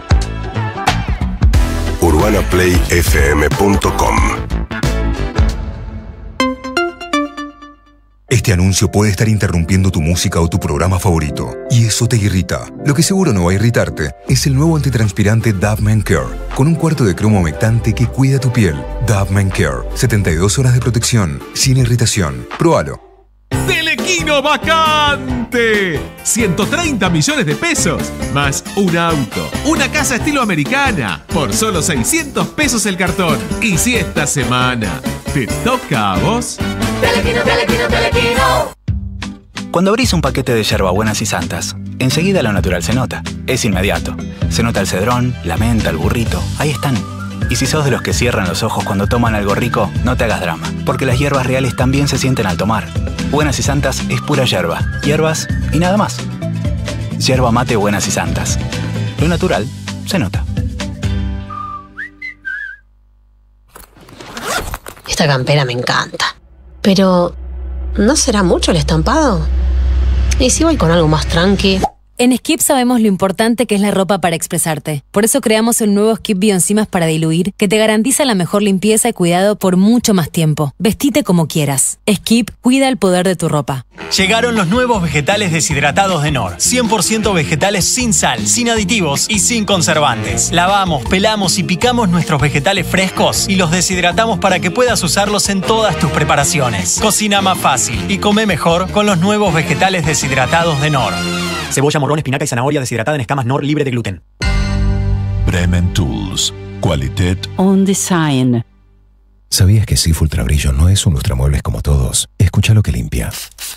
urbana play f m punto com. Este anuncio puede estar interrumpiendo tu música o tu programa favorito, y eso te irrita. Lo que seguro no va a irritarte es el nuevo antitranspirante Dove Men Care, con un cuarto de cromo humectante que cuida tu piel. Dove Men Care, setenta y dos horas de protección, sin irritación. Próbalo. ¡Telequino vacante! ciento treinta millones de pesos, más un auto, una casa estilo americana, por solo seiscientos pesos el cartón. Y si esta semana te toca a vos... Telequino, Telequino, Telequino. Cuando abrís un paquete de yerbabuenas y santas, enseguida lo natural se nota. Es inmediato. Se nota el cedrón, la menta, el burrito. Ahí están. Y si sos de los que cierran los ojos cuando toman algo rico, no te hagas drama, porque las hierbas reales también se sienten al tomar. Buenas y Santas es pura yerba, hierbas y nada más. Yerba mate Buenas y Santas. Lo natural se nota. Esta campera me encanta. Pero, ¿no será mucho el estampado? ¿Y si voy con algo más tranqui? En Skip sabemos lo importante que es la ropa para expresarte. Por eso creamos el nuevo Skip Bioenzimas para diluir, que te garantiza la mejor limpieza y cuidado por mucho más tiempo. Vestite como quieras. Skip cuida el poder de tu ropa. Llegaron los nuevos vegetales deshidratados de Nor. cien por ciento vegetales sin sal, sin aditivos y sin conservantes. Lavamos, pelamos y picamos nuestros vegetales frescos y los deshidratamos para que puedas usarlos en todas tus preparaciones. Cocina más fácil y come mejor con los nuevos vegetales deshidratados de Nor. Cebolla, morrón, espinaca y zanahoria deshidratada en escamas Nor libre de gluten. Bremen Tools. Qualitat On Design. ¿Sabías que Sif Ultra Brillo no es un lustramuebles como todos? Escucha lo que limpia.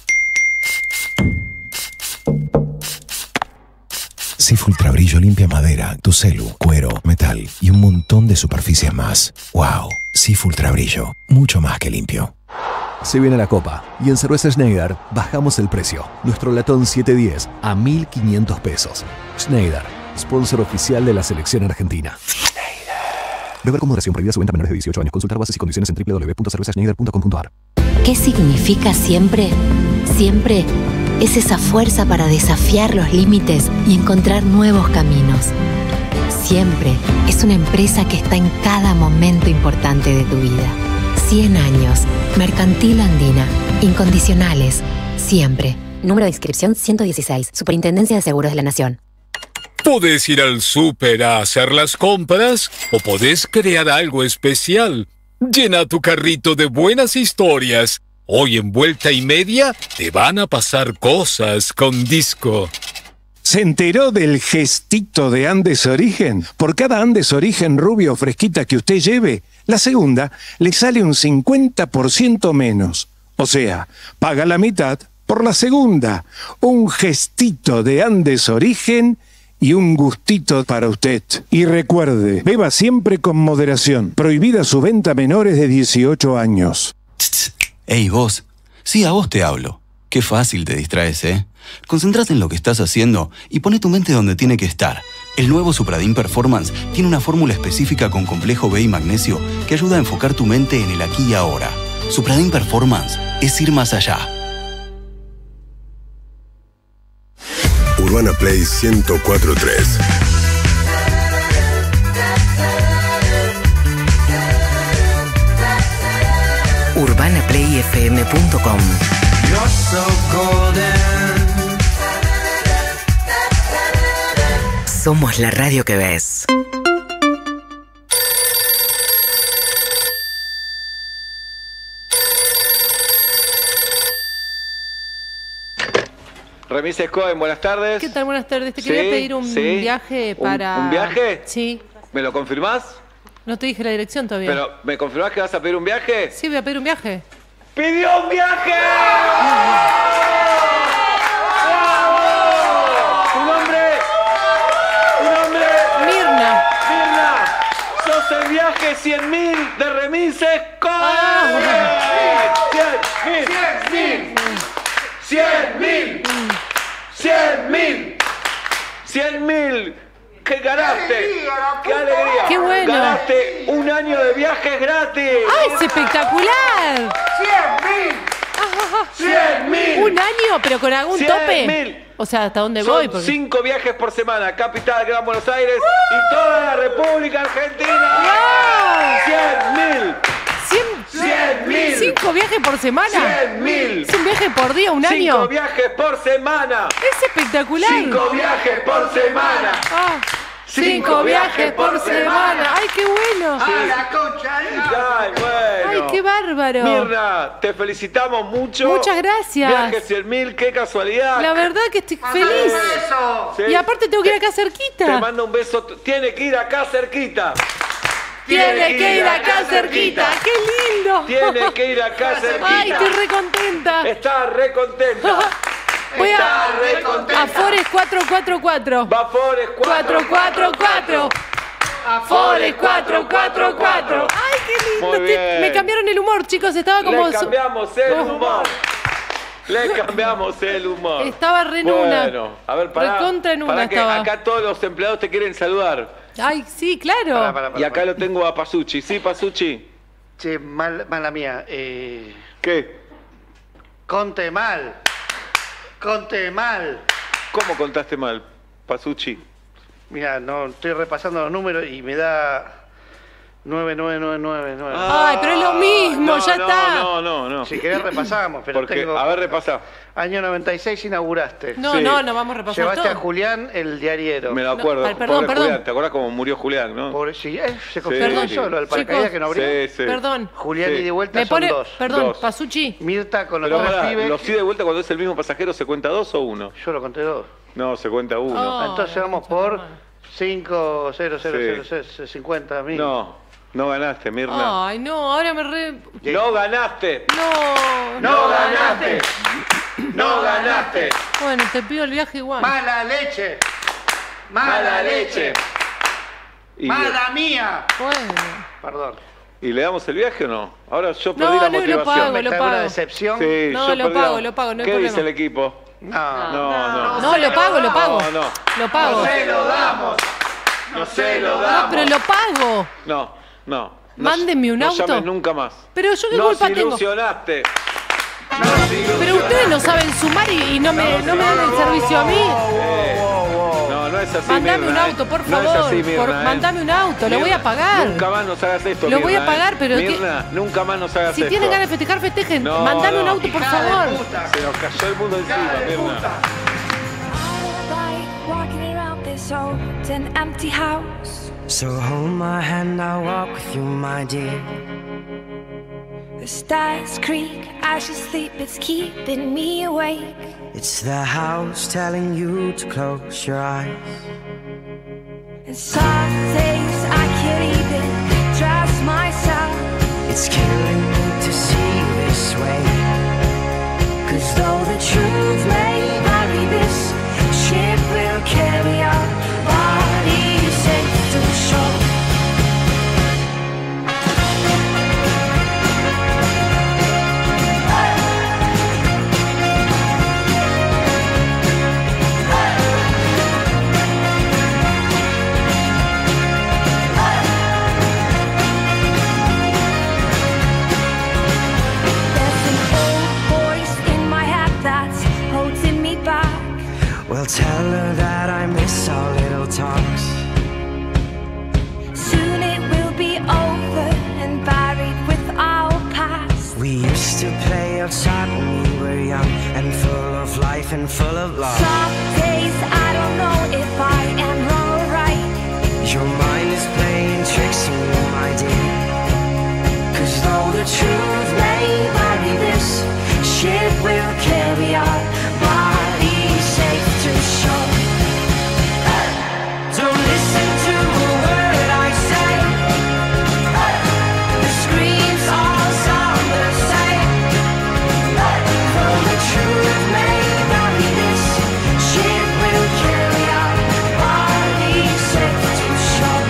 Sif Ultra Brillo limpia madera, tu celu, cuero, metal y un montón de superficies más. ¡Wow! Sif Ultra Brillo. Mucho más que limpio. Se viene la Copa y en Cerveza Schneider bajamos el precio. Nuestro latón siete diez a mil quinientos pesos. Schneider, sponsor oficial de la selección argentina. Beber con moderación, prohibida su venta a menores de dieciocho años. Consultar bases y condiciones en doble u doble u doble u punto cerveza schneider punto com punto a r. ¿Qué significa siempre? Siempre es esa fuerza para desafiar los límites y encontrar nuevos caminos. Siempre es una empresa que está en cada momento importante de tu vida. cien años. Mercantil Andina. Incondicionales. Siempre. Número de inscripción ciento dieciséis. Superintendencia de Seguros de la Nación. Podés ir al súper a hacer las compras o podés crear algo especial. Llena tu carrito de buenas historias. Hoy en Vuelta y Media te van a pasar cosas con Disco. ¿Se enteró del gestito de Andes Origen? Por cada Andes Origen rubio o fresquita que usted lleve, la segunda le sale un cincuenta por ciento menos. O sea, paga la mitad por la segunda. Un gestito de Andes Origen y un gustito para usted. Y recuerde, beba siempre con moderación. Prohibida su venta a menores de dieciocho años. Ey, vos. Sí, a vos te hablo. Qué fácil te distraes, ¿eh? Concentrate en lo que estás haciendo y pone tu mente donde tiene que estar. El nuevo Supradin Performance tiene una fórmula específica con complejo B y magnesio que ayuda a enfocar tu mente en el aquí y ahora. Supradin Performance es ir más allá. Urbana Play ciento cuatro punto tres. urbana play f m punto com. Somos la radio que ves. Remises Cohen, buenas tardes. ¿Qué tal? Buenas tardes. Te Sí, quería pedir un sí. viaje ¿Un- para... un viaje? Sí. ¿Me lo confirmás? No te dije la dirección todavía. Pero, ¿me confirmás que vas a pedir un viaje? Sí, voy a pedir un viaje. ¡Pidió un viaje! ¿Tu nombre? ¿Tu nombre? Mirna. Mirna, sos el viaje cien mil de Remises Cohen. cien mil. cien mil. cien mil. cien mil. ¿Qué ganaste? ¡Qué alegría! ¡Qué bueno! Ganaste un año de viajes gratis. ¡Ay, es espectacular! ¡cien mil! ¿Un año, pero con algún cien tope? mil. O sea, ¿hasta dónde Son voy? Porque... cinco viajes por semana. Capital, Gran Buenos Aires y toda la República Argentina. ¡cien mil! ¡cien mil! ¿Cinco viajes por semana? ¡cien mil! ¿Es un viaje por día, un año? ¡Cinco viajes por semana! ¡Es espectacular! ¡Cinco viajes por semana! Ah, cinco viajes por semana. ¡Ay, qué bueno! ¡A la concha! ¡Ay, bueno! ¡Ay, qué bárbaro! Mirna, te felicitamos mucho. Muchas gracias. Viaje cien mil, qué casualidad. La verdad que estoy feliz. Sí. Y aparte tengo que ir acá cerquita. Te mando un beso. Tiene que ir acá cerquita. Tiene que ir acá cerquita. ¡Qué lindo! Tiene que ir acá cerquita. ¡Ay, estoy re contenta! Está re contenta. Voy Está a... re contenta. A Forest cuatro cuatro cuatro. Va Forest cuatro cuatro cuatro. Forest cuatro cuatro cuatro. ¡Ay, qué lindo! Muy Estoy- bien. Me cambiaron el humor, chicos. Estaba como... Le su- cambiamos el Oh. humor. Le cambiamos el humor. Estaba re en una. Bueno, a ver, pará. Recontra en una pará que estaba. acá todos los empleados te quieren saludar. Ay, sí, claro. Y acá lo tengo a Pasucci. ¿Sí, Pasucci? Che, mal, mala mía. Eh, ¿Qué? conte mal. Conte mal. ¿Cómo contaste mal, Pasucci? Mira, no, estoy repasando los números y me da nueve, nueve, nueve, nueve, nueve. Ay, pero es lo mismo, no, ya no, está. No, no, no. Si querés repasamos, pero Porque, tengo... a ver, repasá. Año noventa y seis inauguraste. No, sí. no, no vamos a repasar Llevaste todo. a Julián, el diariero. Me lo acuerdo. No, perdón, Pobre perdón. Julián. ¿Te acordás cómo murió Julián, no? Pobre, sí, eh, se confirmó Perdón, solo, el paracaídas que no abrió. Sí, sí. Perdón. Julián Sí. y de vuelta Me son pone, dos. perdón, Dos. Pasucci. Mirta con los Pero tres pará, pibes. ¿los ida y vuelta cuando es el mismo pasajero se cuenta dos o uno? Yo lo conté dos. No, se cuenta uno. Oh, Entonces la vamos concha por de la madre. cinco, cero, cero, Sí. cero, cero, cincuenta mil. No, no ganaste, Mirna. Ay, no, ahora me re... ¡No ganaste! No. ¡No ganaste! ¡No ganaste! Bueno, te pido el viaje igual. ¡Mala leche! ¡Mala leche! Y, ¡Mala mía! Bueno. Perdón. ¿Y le damos el viaje o no? Ahora yo No, perdí la no, lo motivación. pago, lo ¿Está pago. una decepción? Sí, No, yo lo perdí pago, la- lo pago, no hay ¿Qué problema. dice el equipo? No. No, no. No, lo pago, lo pago. No, no. Lo pago. No se lo damos. No se lo No, damos. pero lo pago. No, no. Mándenme un no auto. llames nunca más. Pero yo qué Nos culpa tengo. ilusionaste. Pero ustedes no saben sumar y, y no, me, no me dan el servicio a mí. No, no es así, Mandame Mirna, un ¿eh? auto, por No favor. es así, Mirna, Por- ¿eh? mandame un auto, lo voy a Mirna, pagar. Nunca más nos hagas esto, Lo voy a Mirna, ¿eh? pagar, pero ¿qué- Mirna, nunca más nos hagas Si esto. tienen ganas de festejar, festejen. No, Mandame no. un auto, por Hija de favor. puta. Se nos cayó el mundo encima, Mirna. Walking around this old and empty house. So hold my hand, I'll walk with you, my dear. The stars creak as you sleep, it's keeping me awake. It's the house telling you to close your eyes. And some days I can't even trust myself. It's killing me to see you this way. Cause though the truth may vary, this ship will carry our bodies safe to the shore. Well, tell her that I miss our little talks. Soon it will be over and buried with our past. We used to play outside when we were young and full of life and full of love. Some days I don't know if I am wrong or right. Your mind is playing tricks on you, my dear. Cause though the truth may vary, this ship will carry our bodies safe to shore. Don't listen to a word I say. The screams all sound the same. Though the truth may vary, this ship will carry our bodies safe to shore.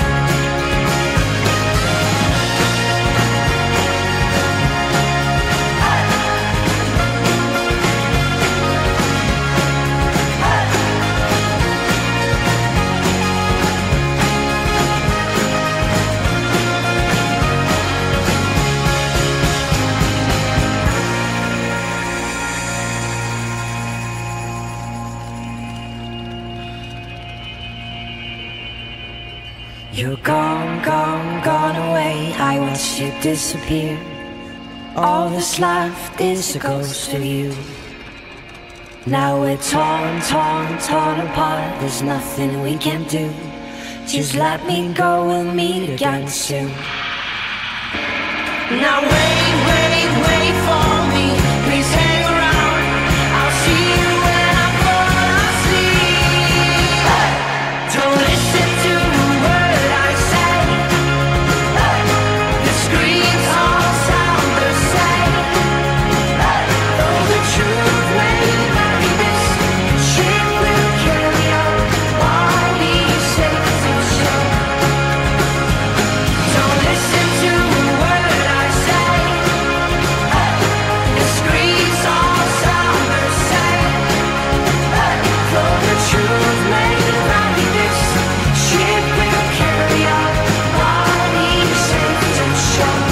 You're gone, gone, gone away. I watched you disappear. All that's left is a ghost of you. Now we're torn, torn, torn apart. There's nothing we can do. Just let me go, we'll meet again soon. Now wait, wait, wait for me. Please hang around. I'll see you when I fall asleep. Don't listen to a word I say. The screams all sound the same. Though the truth may vary, this ship will carry our bodies safe to shore. Don't listen to a word I say. The screams all sound the same. Though the truth may vary, this ship will carry our bodies safe to shore.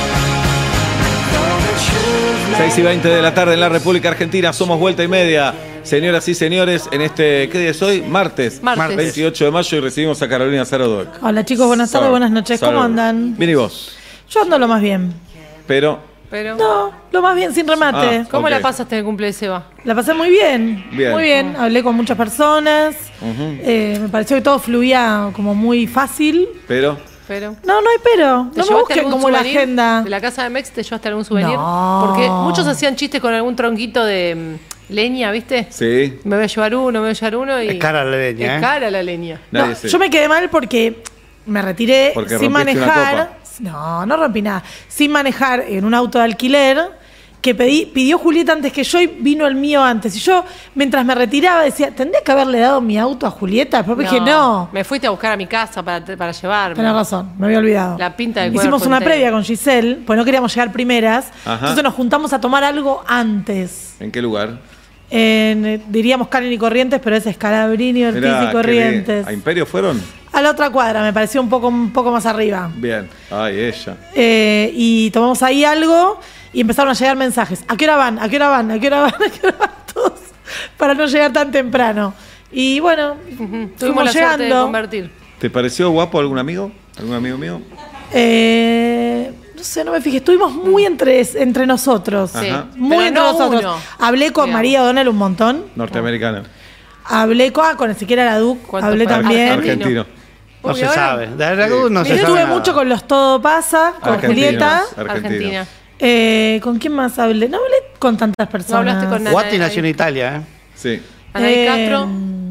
Though the truth may seis y veinte de la tarde en la República Argentina, somos Vuelta y Media. Señoras y señores, en este, ¿qué día es hoy? Martes. Martes. veintiocho de mayo y recibimos a Carolina Zarodok. Hola chicos, buenas tardes, Sar- buenas noches. ¿Cómo Sar- andan? Bien, ¿y vos? Yo ando lo más bien. Pero, Pero, No, lo más bien, sin remate. Ah, ¿cómo ok. la pasaste en el cumple de Seba? La pasé muy bien. Bien. Muy bien. Hablé con muchas personas. ujú, Eh, me pareció que todo fluía como muy fácil. pero, Pero. No, no hay pero. ¿Te No me llevaste busquen algún como la souvenir agenda. ¿De la casa de Mex te llevaste algún souvenir? No. Porque muchos hacían chistes con algún tronquito de mm, leña, ¿viste? sí. Me voy a llevar uno, me voy a llevar uno y. Es cara la leña, Es ¿eh? cara la leña. No, Nadie se- yo me quedé mal porque me retiré Porque sin rompiste una manejar. No, no rompí nada. Sin manejar en un auto de alquiler que pedí, pidió Julieta antes que yo y vino el mío antes. Y yo, mientras me retiraba, decía, ¿tendría que haberle dado mi auto a Julieta? Pero dije, no. Me fuiste a buscar a mi casa para, para llevarme. Tenés razón, me había olvidado. La pinta del Hicimos cuerpo una entero. previa con Giselle, pues no queríamos llegar primeras. Ajá. Entonces nos juntamos a tomar algo antes. ¿En qué lugar? En, eh, diríamos Canen y Corrientes, pero ese es Calabrini, Ortiz Mirá, y qué Corrientes. bien. ¿A Imperio fueron? A la otra cuadra, me pareció un poco, un poco más arriba. Bien. Ay, ella. Eh, y tomamos ahí algo y empezaron a llegar mensajes. ¿A qué hora van? ¿A qué hora van? ¿A qué hora van? ¿A qué hora van todos? Para no llegar tan temprano. Y bueno, Tuvimos fuimos la suerte de llegando. convertir. ¿Te pareció guapo algún amigo? ¿Algún amigo mío? Eh, no sé, no me fijé. Estuvimos muy entre, entre nosotros. Sí. Ajá. Muy Pero entre no nosotros. uno. Hablé con Digamos. María O'Donnell un montón. Norteamericana. Hablé con, ah, con Ezequiel Araduc. ¿Cuánto Hablé fue? también. Argentino. No Uy, se ahora- sabe. De Araújo no Yo se sabe estuve nada. mucho con los Todo Pasa, con Argentinos. Julieta. Argentino. Argentina. Eh, ¿Con quién más hablé? No hablé con tantas personas. No hablaste con nadie. Guati nació en Italia, ¿eh? Sí. Anaí Eh, Castro.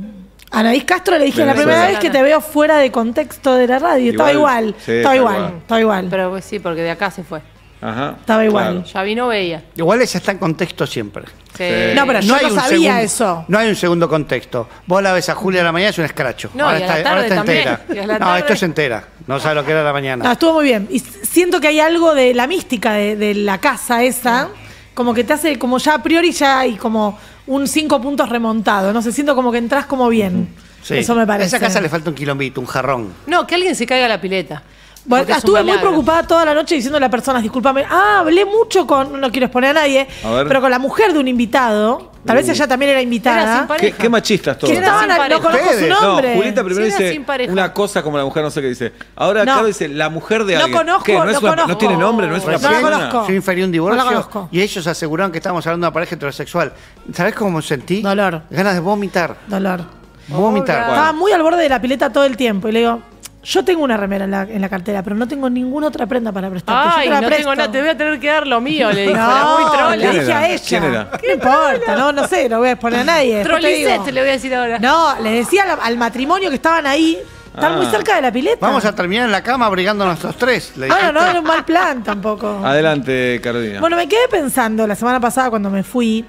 Anaís Castro le dije la Venezuela. primera vez que te veo fuera de contexto de la radio. Estaba Igual. igual. Sí, estaba tal igual. cual. Estaba igual. Pero pues, sí, porque de acá se fue. Ajá. Estaba igual. Ya vino, veía. Igual ella está en contexto siempre. Sí. No, pero yo no un sabía segundo- eso. No hay un segundo contexto. Vos la ves a Julia a la mañana, es un escracho. No, ahora y a la está, tarde ahora está también. entera. Y a la No, tarde. esto es entera. No sabe lo que era la mañana. No, estuvo muy bien. Y siento que hay algo de la mística de, de la casa esa, como que te hace, como ya a priori ya hay como un cinco puntos remontado. No sé, siento como que entras como bien. Sí. Eso me A parece. esa casa le falta un quilombito, un jarrón. No, que alguien se caiga a la pileta. Bueno, Porque es un estuve muy milagro. preocupada toda la noche diciéndole a personas, discúlpame, ah, hablé mucho con, no quiero exponer a nadie, A ver. pero con la mujer de un invitado, tal vez Uh. ella también era Era invitada. sin pareja. ¿Qué, qué machistas todos. Que estaban, sin a- no pareja. conozco su Ustedes. No, nombre. Julieta primero Sí, era dice sin pareja. una cosa como la mujer no sé qué dice. Ahora No. Caro dice la mujer de No alguien. conozco, ¿Qué? ¿No, es no una- conozco. ¿No tiene nombre? ¿No es una No la persona? conozco. Yo inferí un divorcio No la conozco. y ellos aseguraron que estábamos hablando de una pareja heterosexual. ¿Sabés cómo me sentí? Dolor. Ganas de vomitar. Dolor. Vomitar. Hola. Estaba muy al borde de la pileta todo el tiempo y le digo, yo tengo una remera en la, en la cartera, pero no tengo ninguna otra prenda para prestarte. Ay, yo te la no presto. tengo nada, te voy a tener que dar lo mío, le dijo. Era No, muy trola. le ¿Quién dije era? a ella. ¿Quién era? No importa, no, no sé, no voy a exponer a nadie. Después te digo. Trolicete, le voy a decir ahora. No, le decía al, al matrimonio que estaban ahí, están Ah. muy cerca de la pileta. Vamos a terminar en la cama abrigándonos los tres. le Ah, no, dijiste. no era un mal plan tampoco. Adelante, Carolina. Bueno, me quedé pensando la semana pasada cuando me fui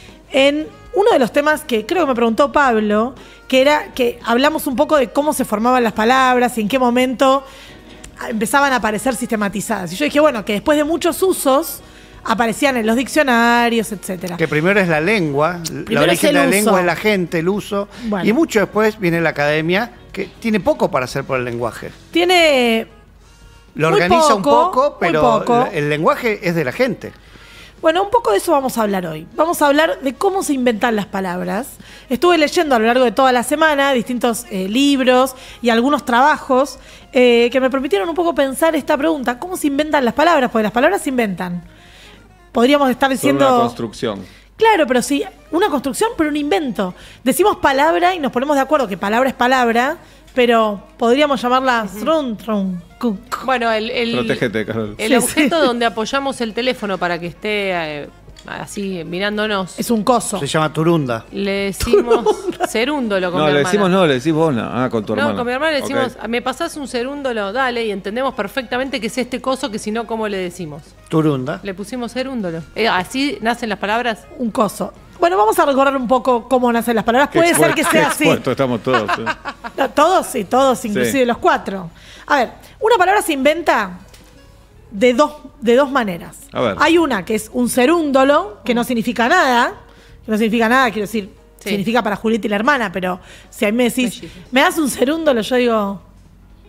en uno de los temas que creo que me preguntó Pablo, que era que hablamos un poco de cómo se formaban las palabras y en qué momento empezaban a aparecer sistematizadas. Y yo dije, bueno, que después de muchos usos aparecían en los diccionarios, etcétera. Que primero es la lengua, la Primero es origen el de la uso. lengua es la gente, el uso. Bueno. Y mucho después viene la academia, que tiene poco para hacer por el lenguaje. Tiene Lo Muy organiza un poco, poco, muy pero poco. la- el lenguaje es de la gente. Bueno, un poco de eso vamos a hablar hoy. Vamos a hablar de cómo se inventan las palabras. Estuve leyendo a lo largo de toda la semana distintos eh, libros y algunos trabajos eh, que me permitieron un poco pensar esta pregunta. ¿Cómo se inventan las palabras? Porque las palabras se inventan. Podríamos estar Son diciendo... una construcción. Claro, pero sí, una construcción, pero un invento. Decimos palabra y nos ponemos de acuerdo que palabra es palabra, pero podríamos llamarla strun, trun, cu, cu. Bueno, el, el, Protégete, Carol. el Sí, objeto sí. donde apoyamos el teléfono para que esté eh, así mirándonos, Es un coso. Se llama Turunda. le decimos cerúndolo con No, mi le hermana. decimos no, le decís vos, no. Ah, con tu hermano. No, con mi hermana le decimos, Ok. me pasás un cerúndolo, dale, y entendemos perfectamente que es este coso que si no, ¿cómo le decimos? Turunda. Le pusimos cerúndolo. Eh, así nacen las palabras. Un coso. Bueno, vamos a recorrer un poco cómo nacen las palabras. Qué Puede ser expuesto- que qué sea así. expuestos estamos todos. ¿eh? No, todos, sí, todos, inclusive Sí. los cuatro. A ver, una palabra se inventa de dos, de dos maneras. A ver. Hay una que es un cerúndolo, que no significa nada. Que no significa nada, quiero decir, Sí. significa para Julieta y la hermana, pero si a mí me decís, Mellizos. ¿me das un cerúndolo? Yo digo,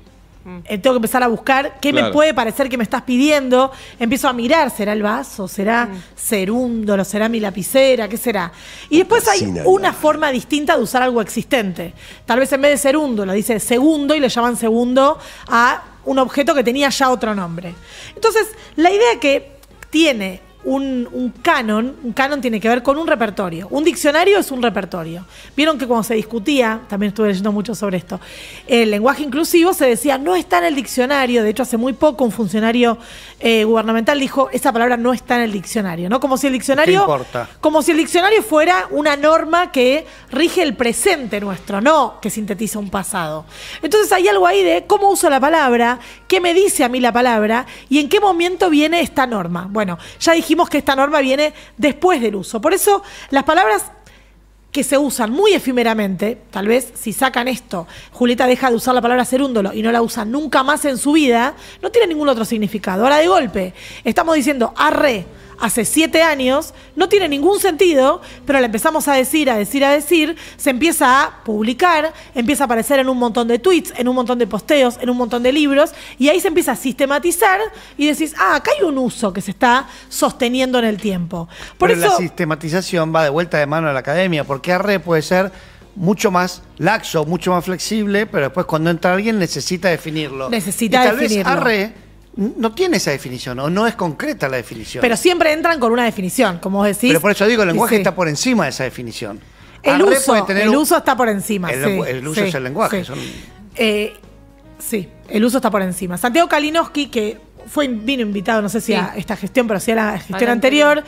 Eh, tengo que empezar a buscar qué Claro. me puede parecer que me estás pidiendo. Empiezo a mirar, ¿será el vaso? ¿Será Mm. cerúndolo? ¿Será mi lapicera? ¿Qué será? Y después hay fascina, una forma distinta de usar algo existente. Tal vez en vez de cerúndolo dice segundo y le llaman segundo a un objeto que tenía ya otro nombre. Entonces, la idea que tiene un, un canon, un canon tiene que ver con un repertorio. Un diccionario es un repertorio. Vieron que cuando se discutía, también estuve leyendo mucho sobre esto, el lenguaje inclusivo se decía no está en el diccionario. De hecho, hace muy poco un funcionario eh, gubernamental dijo esa palabra no está en el diccionario, ¿no? Como si el diccionario, ¿Qué importa? como si el diccionario fuera una norma que rige el presente nuestro, no que sintetiza un pasado. Entonces hay algo ahí de cómo uso la palabra, qué me dice a mí la palabra y en qué momento viene esta norma. Bueno, ya dijimos que esta norma viene después del uso. Por eso las palabras que se usan muy efímeramente, tal vez si sacan esto, Julieta deja de usar la palabra cerúndolo y no la usa nunca más en su vida, no tiene ningún otro significado. Ahora de golpe, estamos diciendo arre hace siete años, no tiene ningún sentido, pero la empezamos a decir, a decir, a decir, se empieza a publicar, empieza a aparecer en un montón de tweets, en un montón de posteos, en un montón de libros, y ahí se empieza a sistematizar y decís, ah, acá hay un uso que se está sosteniendo en el tiempo. Por Pero eso, la sistematización va de vuelta de mano a la academia, porque arre puede ser mucho más laxo, mucho más flexible, pero después cuando entra alguien necesita definirlo. Necesita y tal definirlo. vez arre no tiene esa definición, o no es concreta la definición. pero siempre entran con una definición, como vos decís. Pero por eso digo, el lenguaje Sí. está por encima de esa definición. El Arre uso, puede tener el un- uso está por encima. El, sí, lengu- el uso sí, es el lenguaje. sí. son- Eh, sí, el uso está por encima. Santiago Kalinowski, que fue, vino invitado, no sé si Sí. a esta gestión, pero sí a la gestión A la anterior.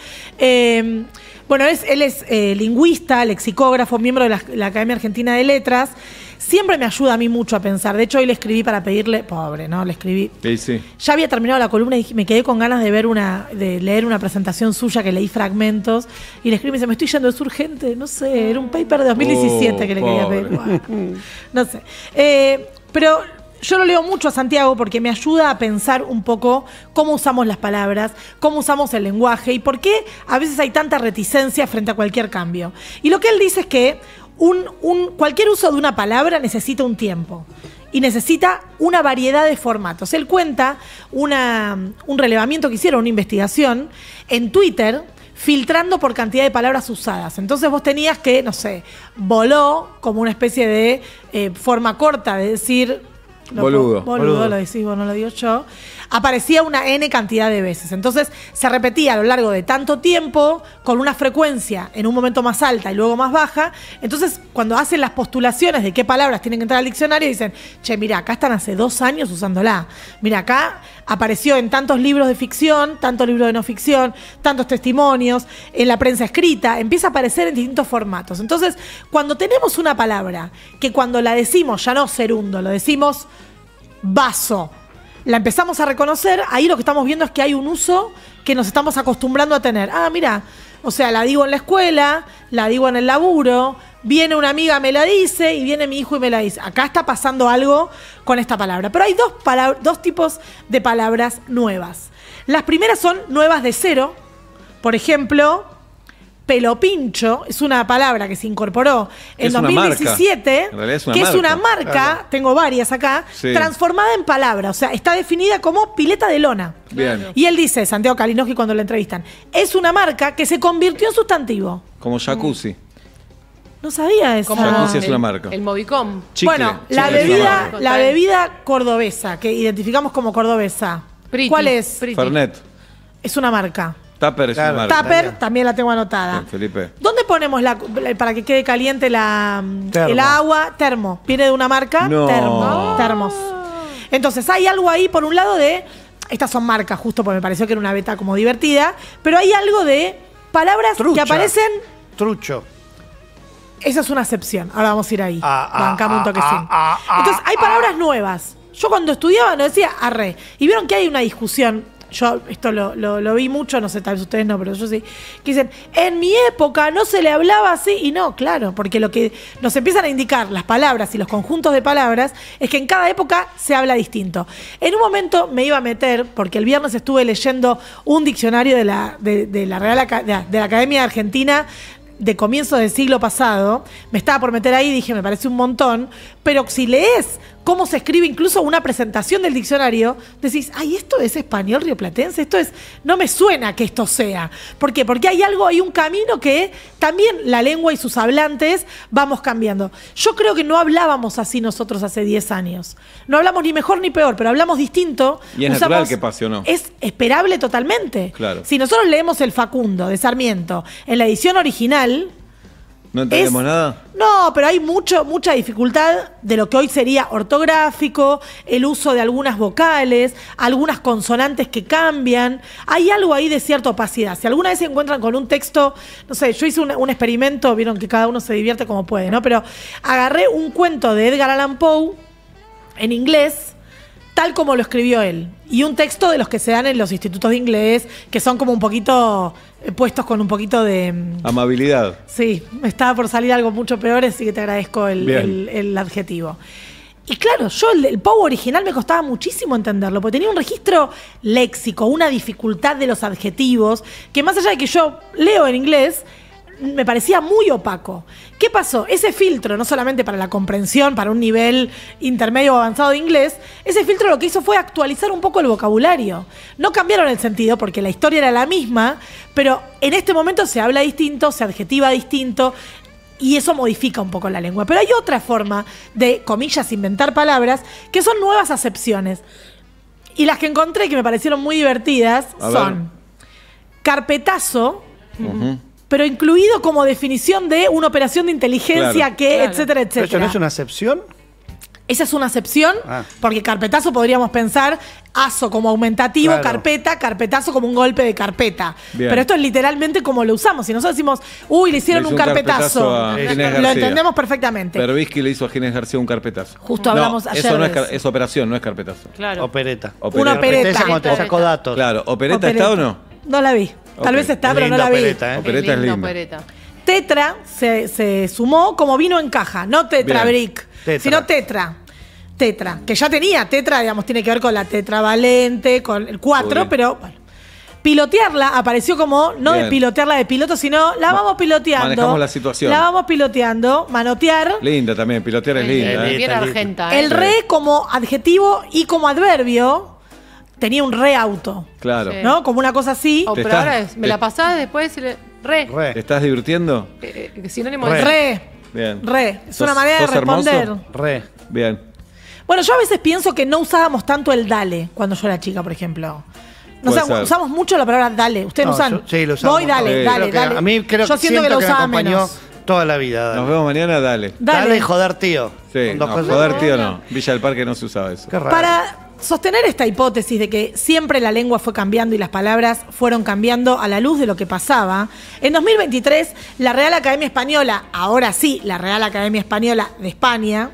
Eh, bueno, es, él es eh, lingüista, lexicógrafo, miembro de la, la Academia Argentina de Letras. Siempre me ayuda a mí mucho a pensar. De hecho, hoy le escribí para pedirle, pobre, ¿no? Le escribí. Sí, sí. Ya había terminado la columna y dije- me quedé con ganas de ver una, de leer una presentación suya que leí fragmentos. Y le escribí y me dice, me estoy yendo, es urgente. No sé, era un paper de dos mil diecisiete Oh, que le quería pobre. pedir. Buah. No sé. Eh, pero yo lo leo mucho a Santiago porque me ayuda a pensar un poco cómo usamos las palabras, cómo usamos el lenguaje y por qué a veces hay tanta reticencia frente a cualquier cambio. Y lo que él dice es que un, un, cualquier uso de una palabra necesita un tiempo y necesita una variedad de formatos. Él cuenta una, un relevamiento que hicieron, una investigación en Twitter, filtrando por cantidad de palabras usadas. Entonces vos tenías que, no sé, voló como una especie de eh, forma corta de decir... lo- Boludo. Boludo, Boludo. lo decís vos, no lo digo yo. Aparecía una N cantidad de veces. Entonces se repetía a lo largo de tanto tiempo, con una frecuencia en un momento más alta y luego más baja. Entonces, cuando hacen las postulaciones de qué palabras tienen que entrar al diccionario, dicen, che, mira, acá están hace dos años usándola. Mira, acá apareció en tantos libros de ficción, tantos libros de no ficción, tantos testimonios, en la prensa escrita, empieza a aparecer en distintos formatos. Entonces, cuando tenemos una palabra que cuando la decimos, ya no serundo, lo decimos vaso, la empezamos a reconocer, ahí lo que estamos viendo es que hay un uso que nos estamos acostumbrando a tener. Ah, mira, o sea, la digo en la escuela, la digo en el laburo, viene una amiga, me la dice, y viene mi hijo y me la dice. Acá está pasando algo con esta palabra. Pero hay dos, palab- dos tipos de palabras nuevas. Las primeras son nuevas de cero. Por ejemplo, pelopincho es una palabra que se incorporó en Es una dos mil diecisiete, marca. En realidad es una que es marca. una marca, Claro. tengo varias acá, Sí. transformada en palabra. O sea, está definida como pileta de lona. Bien. Y él dice, Santiago Kalinowski cuando lo entrevistan, es una marca que se convirtió en sustantivo. Como jacuzzi. No sabía eso. Como Jacuzzi es el- una marca. El Movicom. Chicle. Bueno, Chicle la es una bebida, marca. la bebida cordobesa, que identificamos como cordobesa. Priti, ¿Cuál es? Priti. Fernet. Es una marca. Tupper es una marca. Tupper también la tengo anotada. Bien, Felipe. ¿Dónde ponemos la, para que quede caliente la, Termo. el agua? Termo. Viene de una marca. No. Termo. Termos. Entonces hay algo ahí, por un lado, de. Estas son marcas, justo porque me pareció que era una beta como divertida. Pero hay algo de palabras Trucha. que aparecen. Trucho. Esa es una excepción. Ahora vamos a ir ahí. Ah, ah, Bancame un ah, toquecín. ah, ah, ah, Entonces, hay palabras nuevas. Yo cuando estudiaba no decía arre. Y vieron que hay una discusión. Yo esto lo, lo, lo vi mucho, no sé, tal vez ustedes no, pero yo sí. Que dicen, en mi época no se le hablaba así. Y no, claro, porque lo que nos empiezan a indicar las palabras y los conjuntos de palabras es que en cada época se habla distinto. En un momento me iba a meter, porque el viernes estuve leyendo un diccionario de la, de, de la Real Aca- de la, de la Academia Argentina de comienzos del siglo pasado, me estaba por meter ahí y dije, me parece un montón, pero si lees cómo se escribe incluso una presentación del diccionario, decís, ay, esto es español rioplatense, esto es, no me suena que esto sea. ¿Por qué? Porque hay algo, hay un camino que también la lengua y sus hablantes vamos cambiando. Yo creo que no hablábamos así nosotros hace diez años. No hablamos ni mejor ni peor, pero hablamos distinto. Y es Usamos- natural que pase o no. Es esperable totalmente. Claro. Si nosotros leemos el Facundo de Sarmiento en la edición original, ¿No entendemos nada? no, pero hay mucho, mucha dificultad de lo que hoy sería ortográfico, el uso de algunas vocales, algunas consonantes que cambian. Hay algo ahí de cierta opacidad. Si alguna vez se encuentran con un texto, no sé, yo hice un, un experimento, vieron que cada uno se divierte como puede, ¿no? Pero agarré un cuento de Edgar Allan Poe en inglés, tal como lo escribió él. Y un texto de los que se dan en los institutos de inglés, que son como un poquito eh, puestos con un poquito de... mm, Amabilidad. Sí, me estaba por salir algo mucho peor, así que te agradezco el, Bien. el- el adjetivo. Y claro, yo el, el Poe original me costaba muchísimo entenderlo, porque tenía un registro léxico, una dificultad de los adjetivos, que más allá de que yo leo en inglés, me parecía muy opaco. ¿Qué pasó? Ese filtro, no solamente para la comprensión, para un nivel intermedio o avanzado de inglés, ese filtro lo que hizo fue actualizar un poco el vocabulario. No cambiaron el sentido porque la historia era la misma, pero en este momento se habla distinto, se adjetiva distinto, y eso modifica un poco la lengua. Pero hay otra forma de, comillas, inventar palabras, que son nuevas acepciones. Y las que encontré que me parecieron muy divertidas A son ver. carpetazo, Ujú. pero incluido como definición de una operación de inteligencia Claro. que, Claro. etcétera, ¿Pero eso etcétera. no es una acepción? Esa es una acepción, Ah. porque carpetazo podríamos pensar aso como aumentativo, Claro. carpeta, carpetazo como un golpe de carpeta. Bien. Pero esto es literalmente como lo usamos. Si nosotros decimos, uy, le hicieron Le un hizo un carpetazo, carpetazo a Ginés lo García. entendemos perfectamente. Pervisky le hizo a Ginés García un carpetazo. Justo hablamos no, ayer eso no es, de car- eso. es operación, no es carpetazo. Claro. Opereta. Una opereta. Esa cuando te saco datos. Claro, ¿opereta, Opereta. está o no? No la vi. Tal Ok. vez está, Es pero no linda la vi. opereta, ¿eh? Opereta es linda linda. opereta. Tetra se, se sumó como vino en caja, no Tetra Bien. Brick, Tetra. sino Tetra. Tetra, que ya tenía Tetra, digamos, tiene que ver con la tetravalente, con el cuatro, Uy. pero bueno. Pilotearla apareció como, no Bien. de pilotearla de piloto, sino la vamos piloteando. manejamos la situación. La vamos piloteando, manotear. Linda también, pilotear es linda. ¿eh? Bien argenta. ¿eh? El re como adjetivo y como adverbio tenía un re auto, Claro. Sí. ¿no? Como una cosa así. Oh, Te pero estás- ahora es, me te- la pasás después, le- re. Re. ¿Te estás divirtiendo? Eh, eh, sinónimo Re. de Re, Bien. re. Es ¿Sos- una manera de sos hermoso? responder. Re. Bien. Bueno, yo a veces pienso que no usábamos tanto el dale cuando yo era chica, por ejemplo. No Puede sé, ser. usamos mucho la palabra dale. ¿Ustedes No, no usan? yo- sí, lo usamos. Voy, dale, Sí. dale, Creo que dale. A mí creo yo siento que lo me usaba acompañó menos. toda la vida. Dale, Nos vemos mañana, dale. Dale. Dale y joder, tío. Sí, Son dos no, cosas- joder, tío, no. Villa del Parque no se usaba eso. Qué raro. Para sostener esta hipótesis de que siempre la lengua fue cambiando y las palabras fueron cambiando a la luz de lo que pasaba, en dos mil veintitrés la Real Academia Española, ahora sí, la Real Academia Española de España,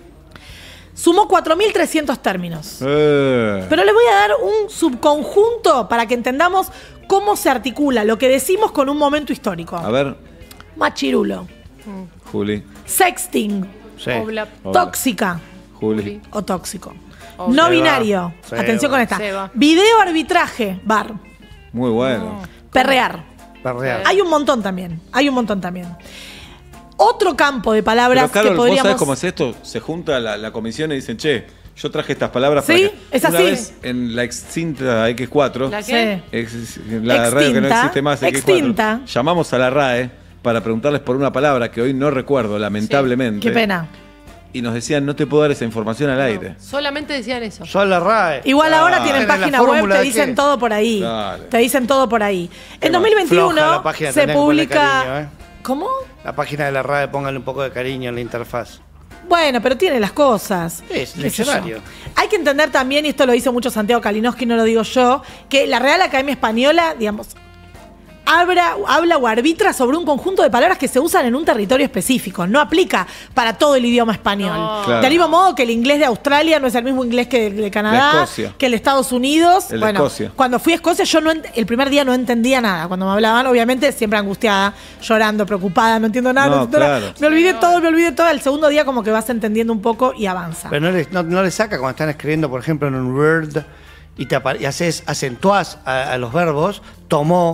sumó cuatro mil trescientos términos. Eh. Pero les voy a dar un subconjunto para que entendamos cómo se articula lo que decimos con un momento histórico. A ver, Machirulo, Juli. sexting, Sí. Obla- Hola. tóxica Juli. o tóxico. Oh, no Seba. binario. Seba. Atención con esta. Seba. Video arbitraje, bar. Muy bueno. Perrear. Perrear. Hay un montón también. Hay un montón también. Otro campo de palabras Pero Carol, que ¿vos podríamos. sabés cómo es esto? Se junta la, la comisión y dicen, che, yo traje estas palabras Sí, para que... es Una así. vez en la extinta equis cuatro, ¿La qué? Sí. ex- la radio que no Extinta, existe más, equis cuatro, extinta. llamamos a la RAE para preguntarles por una palabra que hoy no recuerdo, lamentablemente. Qué pena. Y nos decían, no te puedo dar esa información al aire. Solamente decían eso. Son la RAE. Igual ahora Ah, tienen ¿tenés la página web, fórmula te de dicen qué? todo por ahí. Dale. Te dicen todo por ahí. En va. dos mil veintiuno Floja la página, se tenés que ponerle publica. cariño, ¿eh? ¿Cómo? La página de la RAE, póngale un poco de cariño en la interfaz. Bueno, pero tiene las cosas. Sí, es Qué sé yo. diccionario. Hay que entender también, y esto lo dice mucho Santiago Kalinowski, no lo digo yo, que la Real Academia Española, digamos, habla, habla o arbitra sobre un conjunto de palabras que se usan en un territorio específico. No aplica para todo el idioma español. No. Claro. Del mismo modo que el inglés de Australia no es el mismo inglés que de, de Canadá, De Escocia. que el de Estados Unidos. El de bueno, Escocia. cuando fui a Escocia, yo no ent- el primer día no entendía nada. Cuando me hablaban, obviamente, siempre angustiada, llorando, preocupada, no entiendo nada. No, no entiendo nada. claro. Me olvidé todo, me olvidé todo. El segundo día como que vas entendiendo un poco y avanza. Pero no le, no, no le saca cuando están escribiendo, por ejemplo, en un Word y, te apa- y haces, acentuás a, a los verbos, tomó,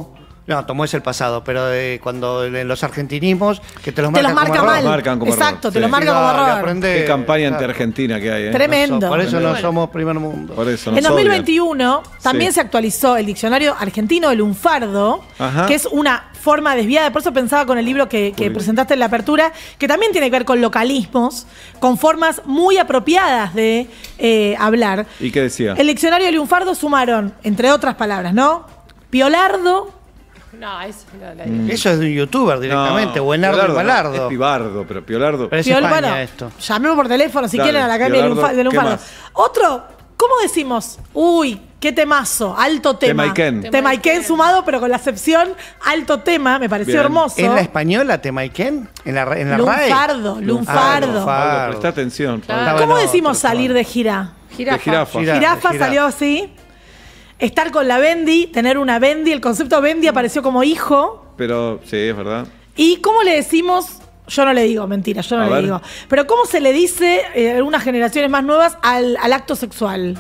No, tomó es el pasado, pero eh, cuando en los argentinismos, que te los Te marcan los marca como mal. error. Marcan como Exacto, error, te sí. lo marca como Dale, error. aprende, Qué campaña claro. anti-argentina que hay, ¿eh? Tremendo. Por eso no Bueno. somos primer mundo. Por eso nos En dos mil odian. veintiuno también Sí. se actualizó el diccionario argentino del lunfardo, Ajá. que es una forma desviada, por eso pensaba con el libro que, que Uy. presentaste en la apertura, que también tiene que ver con localismos, con formas muy apropiadas de eh, hablar. ¿Y qué decía? El diccionario del lunfardo sumaron, entre otras palabras, ¿no? Piolardo, No, eso no la Mm. Eso es de un youtuber directamente, No, Buenardo y Piolardo no, Malardo. Es Pibardo, pero Piolardo. Pero es Piol- España bueno, esto. llamemos por teléfono si Dale, quieren a la academia del Piolardo, lunfa- del ¿qué lunfardo. más? Otro, ¿cómo decimos? Uy, qué temazo, alto tema. Temaiken. Temaiken sumado, pero con la acepción alto tema, me pareció Bien. hermoso. ¿En la española Temaiken? ¿En la, en la RAE? Lunfardo, Ah, lunfardo. Pablo, lunfardo. presta atención. Pablo. Claro. ¿Cómo Bueno, decimos otro, salir de gira? Jirafa. De jirafa. Gira- Jirafa jirafa. salió así. Estar con la Bendy, tener una Bendy, el concepto Bendy apareció como hijo. Pero sí, es verdad. ¿Y cómo le decimos? Yo no le digo, mentira, yo no A le ver. digo. Pero ¿cómo se le dice eh, en algunas generaciones más nuevas al, al acto sexual?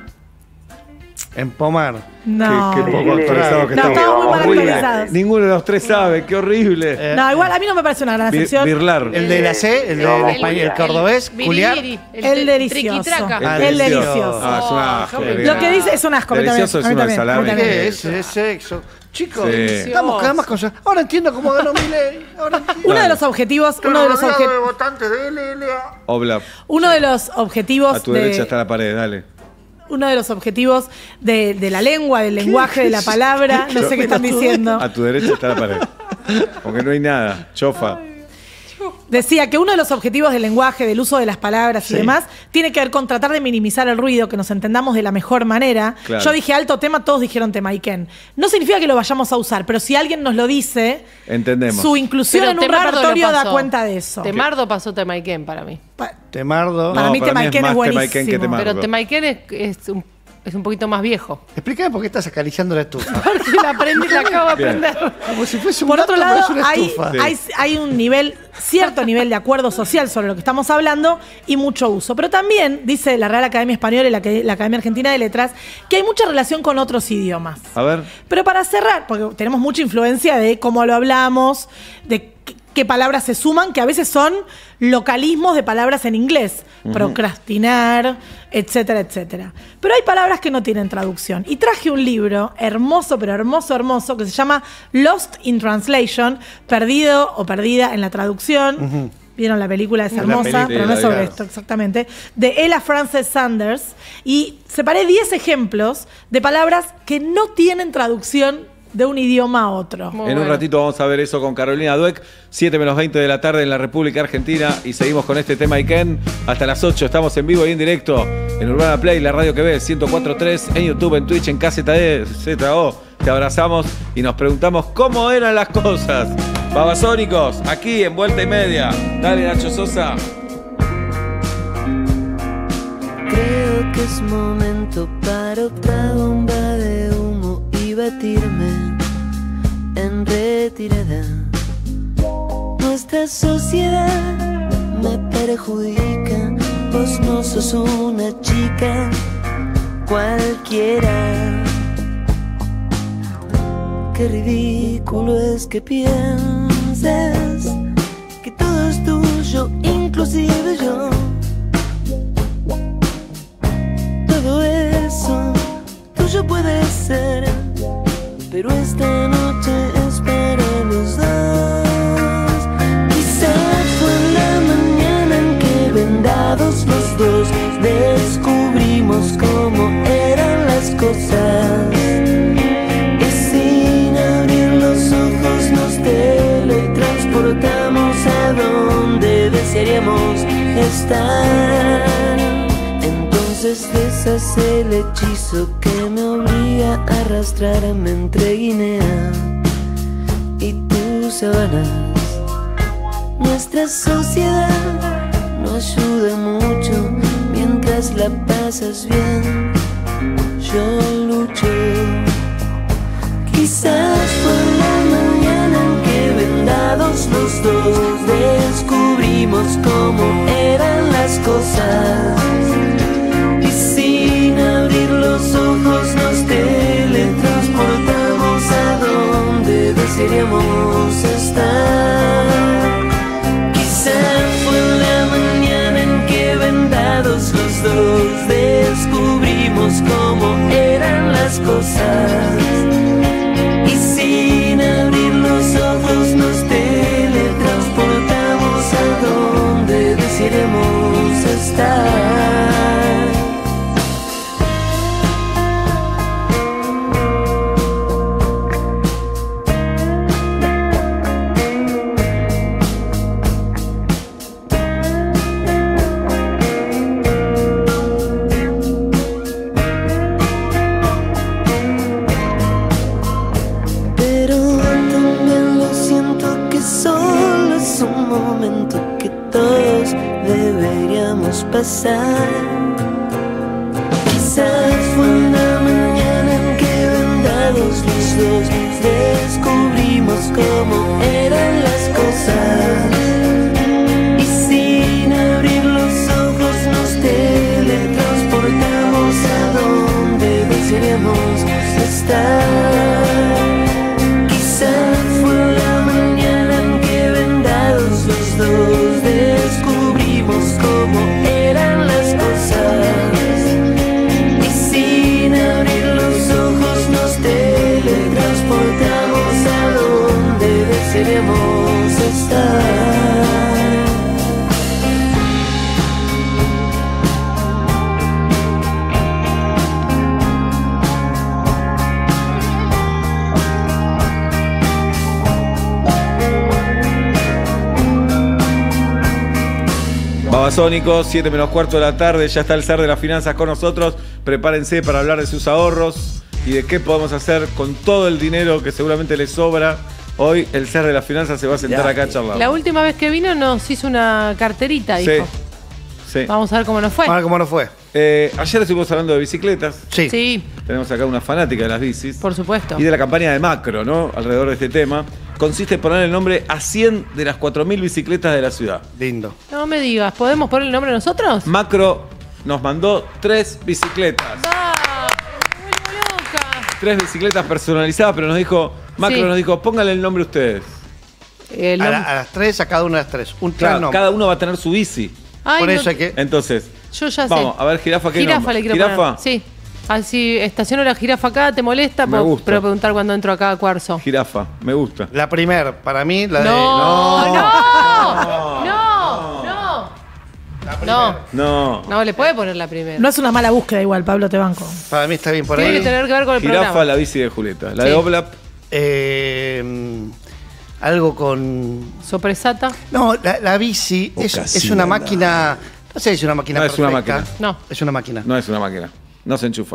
Empomar. No. Qué, qué poco actualizado que No, estamos. estamos muy mal Horrible. actualizados. Ninguno de los tres sabe, qué horrible. Eh, No, igual a mí no me parece una gran Bir- acepción. birlar. El de la C, el del El- español, el cordobés, el- culiar. biribiri, El te- delicioso. triquitraca. Ah, El delicioso. delicioso. Ah, es un asco. Oh, Gabriel. Lo que dice es un asco. a mí también, Delicioso es a mí uno de también, a mí salame. también. ¿Qué es? Es sexo. Chicos, Sí. estamos cada vez más cosas. Ahora entiendo cómo ganó Milei. Ahora entiendo. Uno de los objetivos, uno de los Rodeado de objetivos, votantes de L L A. Obla, uno de los objetivos a tu de, derecha está la pared, dale. uno de los objetivos de, de la lengua, del lenguaje, de la palabra, no sé qué están diciendo. A tu derecha está la pared. Porque no hay nada. Chofa. Decía que uno de los objetivos del lenguaje, del uso de las palabras y demás, tiene que ver con tratar de minimizar el ruido, que nos entendamos de la mejor manera. Claro. Yo dije alto tema, todos dijeron Temaiken. No significa que lo vayamos a usar, pero si alguien nos lo dice, Entendemos. su inclusión Pero en un Temardo lo repertorio da pasó. cuenta de eso. Temardo pasó Temaiken para mí. Temardo. Para mí Temaiken es más Temaiken que buenísimo. Temardo. Pero Temaiken es, es un, es un poquito más viejo. Explícame por qué estás acariciando la estufa. Porque la aprendí, la acabo de Bien. aprender. Como si fuese un Por gato, otro pero lado, es una hay, estufa. hay, hay un nivel, cierto nivel de acuerdo social sobre lo que estamos hablando y mucho uso. Pero también, dice la Real Academia Española y la, que- la Academia Argentina de Letras, que hay mucha relación con otros idiomas. A ver. Pero para cerrar, porque tenemos mucha influencia de cómo lo hablamos, de qué, qué palabras se suman, que a veces son localismos de palabras en inglés. Ujú. Procrastinar, etcétera, etcétera. Pero hay palabras que no tienen traducción. Y traje un libro hermoso, pero hermoso, hermoso, que se llama Lost in Translation, perdido o perdida en la traducción. Ujú. Vieron la película, es La hermosa, película, pero no es la sobre de esto exactamente. De Ella Frances Sanders. Y separé diez ejemplos de palabras que no tienen traducción de un idioma a otro. En un ratito vamos a ver eso con Carolina Dueck. siete menos veinte de la tarde en la República Argentina. Y seguimos con este tema Iken hasta las ocho. Estamos en vivo y en directo en Urbana Play, la radio que ves, ciento cuatro punto tres, en YouTube, en Twitch, en K Z D, Z O. Te abrazamos y nos preguntamos cómo eran las cosas. Babasónicos, aquí en Vuelta y Media. Dale, Nacho Sosa. Creo que es momento para otra bomba de humo y batirme en retirada. Nuestra sociedad me perjudica, vos no sos una chica cualquiera. Qué ridículo es que pienses que todo es tuyo, inclusive yo. Todo eso tuyo puede ser, pero esta noche es para los dos. Quizás fue en la mañana en que vendados los dos descubrimos cómo eran las cosas. Y sin abrir los ojos nos teletransportamos a donde desearíamos estar. Entonces deshace el hechizo que me obliga a arrastrarme entre Guinea y tus sabanas. Nuestra sociedad no ayuda mucho mientras la pasas bien. Yo lucho. Quizás fue la mañana en que vendados los dos descubrimos cómo eran las cosas. Y sin abrir los ojos nos teletransportamos a donde cosas. Y sin abrir los ojos nos teletransportamos a donde desearemos estar. Pasar. Quizás fue una mañana en que vendados los dos descubrimos cómo eran las cosas. Y sin abrir los ojos nos teletransportamos a donde desearemos estar. Quizás fue la mañana en que vendados los dos descubrimos cómo eran las cosas. Y sin abrir los ojos nos teletransportamos a donde desearemos estar. Babasónicos, siete menos cuarto de la tarde, ya está el zar de las finanzas con nosotros. Prepárense para hablar de sus ahorros y de qué podemos hacer con todo el dinero que seguramente les sobra. Hoy el zar de las finanzas se va a sentar acá a charlar. La última vez que vino nos hizo una carterita, dijo. Sí, sí. Vamos a ver cómo nos fue. A ver cómo nos fue. Eh, ayer estuvimos hablando de bicicletas. Sí. Sí, Tenemos acá una fanática de las bicis. por supuesto. Y de la campaña de Macro, ¿no? Alrededor de este tema. Consiste en poner el nombre a cien de las cuatro mil bicicletas de la ciudad. Lindo. No me digas, ¿podemos poner el nombre nosotros? Macro nos mandó tres bicicletas. ¡Ah! ¡Me vuelvo loca! Tres bicicletas personalizadas, pero nos dijo, Macro Sí. nos dijo, pónganle el nombre ustedes. El A, nom- la- a las tres, a cada una de las tres. Un Claro, tres nombres. cada uno va a tener su bici. Ay, Por no eso te- hay que. Entonces, Yo ya vamos, sé. a ver, jirafa, ¿qué Jirafa nombre? le quiero ¿Jirafa? poner. Sí. Así estaciono la jirafa acá, ¿te molesta? Me Puedo- gusta. Pero preguntar cuando entro acá a Cuarzo. Jirafa, me gusta. La primera, para mí, la de. No, no, No. no, no. No, No. no, le puede poner la primera. No es una mala búsqueda igual, Pablo, te banco. Para mí está bien por Tiene ahí. que tener que ver con el Jirafa, programa. la bici de Julieta. La Sí. de Oblap, Eh, algo con. Sopresata. No, la, la bici es, es una máquina. No sé si es una máquina No es una perfecta. máquina. No. Es una máquina. no es una máquina. No se enchufa.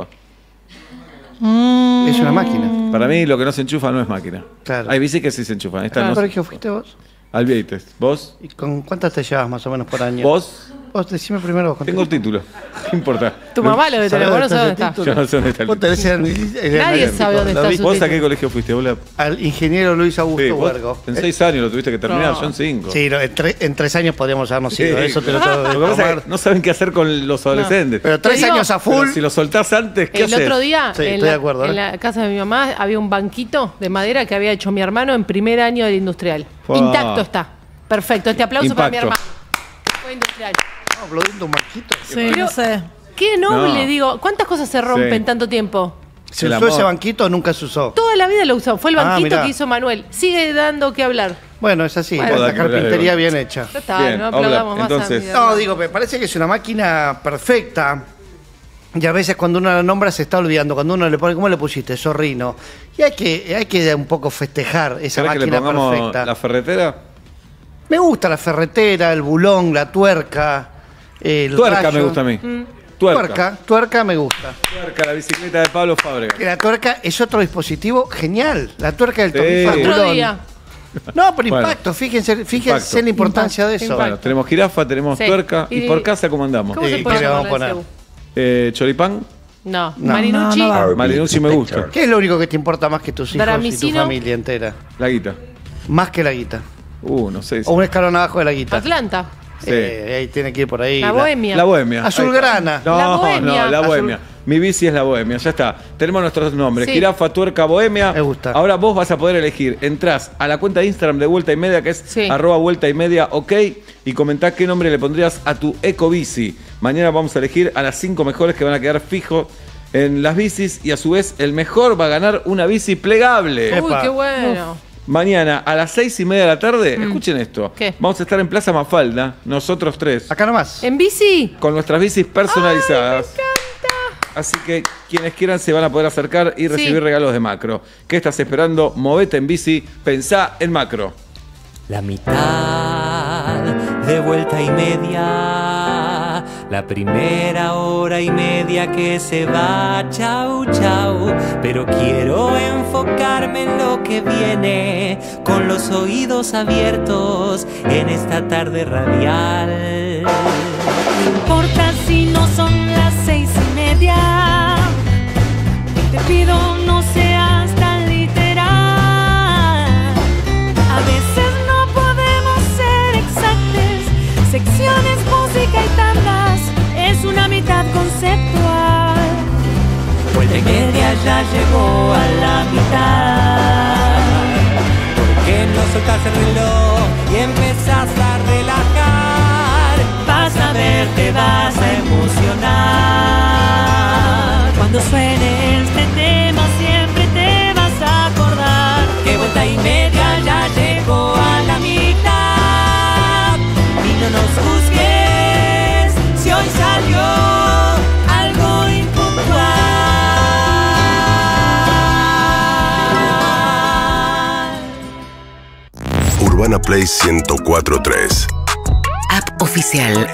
Es una máquina. Para mí, lo que no se enchufa no es máquina. Claro. Hay bicis que sí se enchufan. Esta ¿A qué no. colegio fuiste vos? Al Vieites. ¿Vos? ¿Y con cuántas te llevas más o menos por año? ¿Vos? Vos decime primero. vos, Tengo el título. ¿Qué importa? Tu mamá lo debe tener, vos no sabés dónde está. Yo no sé dónde está el Vos tenés el- el- Nadie el- sabe dónde lo está vi- su ¿Vos a título. qué colegio fuiste, Oblap? Al ingeniero Luis Augusto Sí, vos Huergo. en seis años lo tuviste que terminar, No. yo en cinco. Sí, no, en, tre- en tres años podríamos habernos ido. Sí. Eso te lo tengo Lo que que pasa es tomar. que no saben qué hacer con los adolescentes. Pero tres Te digo- años a full. Pero si lo soltás antes, ¿qué El haces? otro día, Sí, en, estoy la, de acuerdo, en ¿eh? la casa de mi mamá, había un banquito de madera que había hecho mi hermano en primer año del industrial. Fua. Intacto está. Perfecto. Este aplauso para mi Impacto. hermano. Fue industrial. No, aplaudiendo un marquito. Sí, Pero- no sé. Qué noble, No. digo. ¿Cuántas cosas se rompen Sí. en tanto tiempo? ¿Se El usó amor. ese banquito o nunca se usó? Toda la vida lo usó. Fue el Ah, banquito mirá. que hizo Manuel. Sigue dando que hablar. Bueno, es así. Bueno. la Joder, carpintería pero- bien hecha. Ya está, Bien, no aplaudamos Oblap, más a entonces- mi No, hermano. digo, me parece que es una máquina perfecta. Y a veces cuando uno la nombra se está olvidando. Cuando uno le pone, ¿cómo le pusiste? Zorrino. Y hay que, hay que un poco festejar esa ¿Querés que le máquina pongamos perfecta. la ferretera? Me gusta la ferretera, el bulón, la tuerca. El Tuerca rayo. me gusta a mí. Mm. Tuerca. Tuerca, tuerca me gusta. Tuerca, la bicicleta de Pablo Fábrega. Que la tuerca es otro dispositivo genial. La tuerca del Sí. tornillo al Otro bulón. día. No, pero Bueno. impacto. Fíjense, fíjense Impacto. en la importancia de eso. Impacto. Bueno, tenemos jirafa, tenemos Sí. tuerca. ¿Y, Y- por casa cómo andamos? ¿Cómo Sí, se puede ¿qué le llamar vamos a la poner? S U? Eh, ¿Choripán? No. No. Marinucci. No, no va. Marinucci me gusta. ¿Qué es lo único que te importa más que tus hijos y tu Dramicino. familia entera? La guita. Más que la guita. Uh, no sé. O un escalón abajo de la guita. Atlanta. Sí. Eh, ahí tiene que ir por ahí. La Bohemia. La bohemia. Azulgrana. No, La Bohemia. no, la Azul- bohemia. Mi bici es la bohemia, ya está. Tenemos nuestros nombres. Sí. Jirafa, tuerca, bohemia. Me gusta. Ahora vos vas a poder elegir. Entrás a la cuenta de Instagram de Vuelta y Media, que es Sí. arroba Vuelta y Media, ok, y comentá qué nombre le pondrías a tu ecobici. Mañana vamos a elegir a las cinco mejores que van a quedar fijos en las bicis y a su vez el mejor va a ganar una bici plegable. Uy, qué bueno. Mañana a las seis y media de la tarde, escuchen esto. ¿Qué? Vamos a estar en Plaza Mafalda, nosotros tres. Acá nomás. ¿En bici? Con nuestras bicis personalizadas. Ay, me encanta. Así que quienes quieran se van a poder acercar y recibir Sí. regalos de Macro. ¿Qué estás esperando? Movete en bici, pensá en Macro. La mitad de vuelta y media, la primera hora y media que se va, chau chau. Pero quiero enfocarme en lo que viene, con los oídos abiertos en esta tarde radial. No importa si no son las seis y media, te pido no seas tan literal. A veces no podemos ser exactos, secciones, música y tandas, es una mitad conceptual. Vuelta y media ya llegó a la mitad. ¿Por qué no soltás el reloj y empezás a relajar? Vas a ver, te vas a emocionar. Cuando suene este tema siempre te vas a acordar que vuelta y media ya llegó a la mitad. Y no nos juzgues si hoy salió algo impuntual. Urbana Play ciento cuatro punto tres. App oficial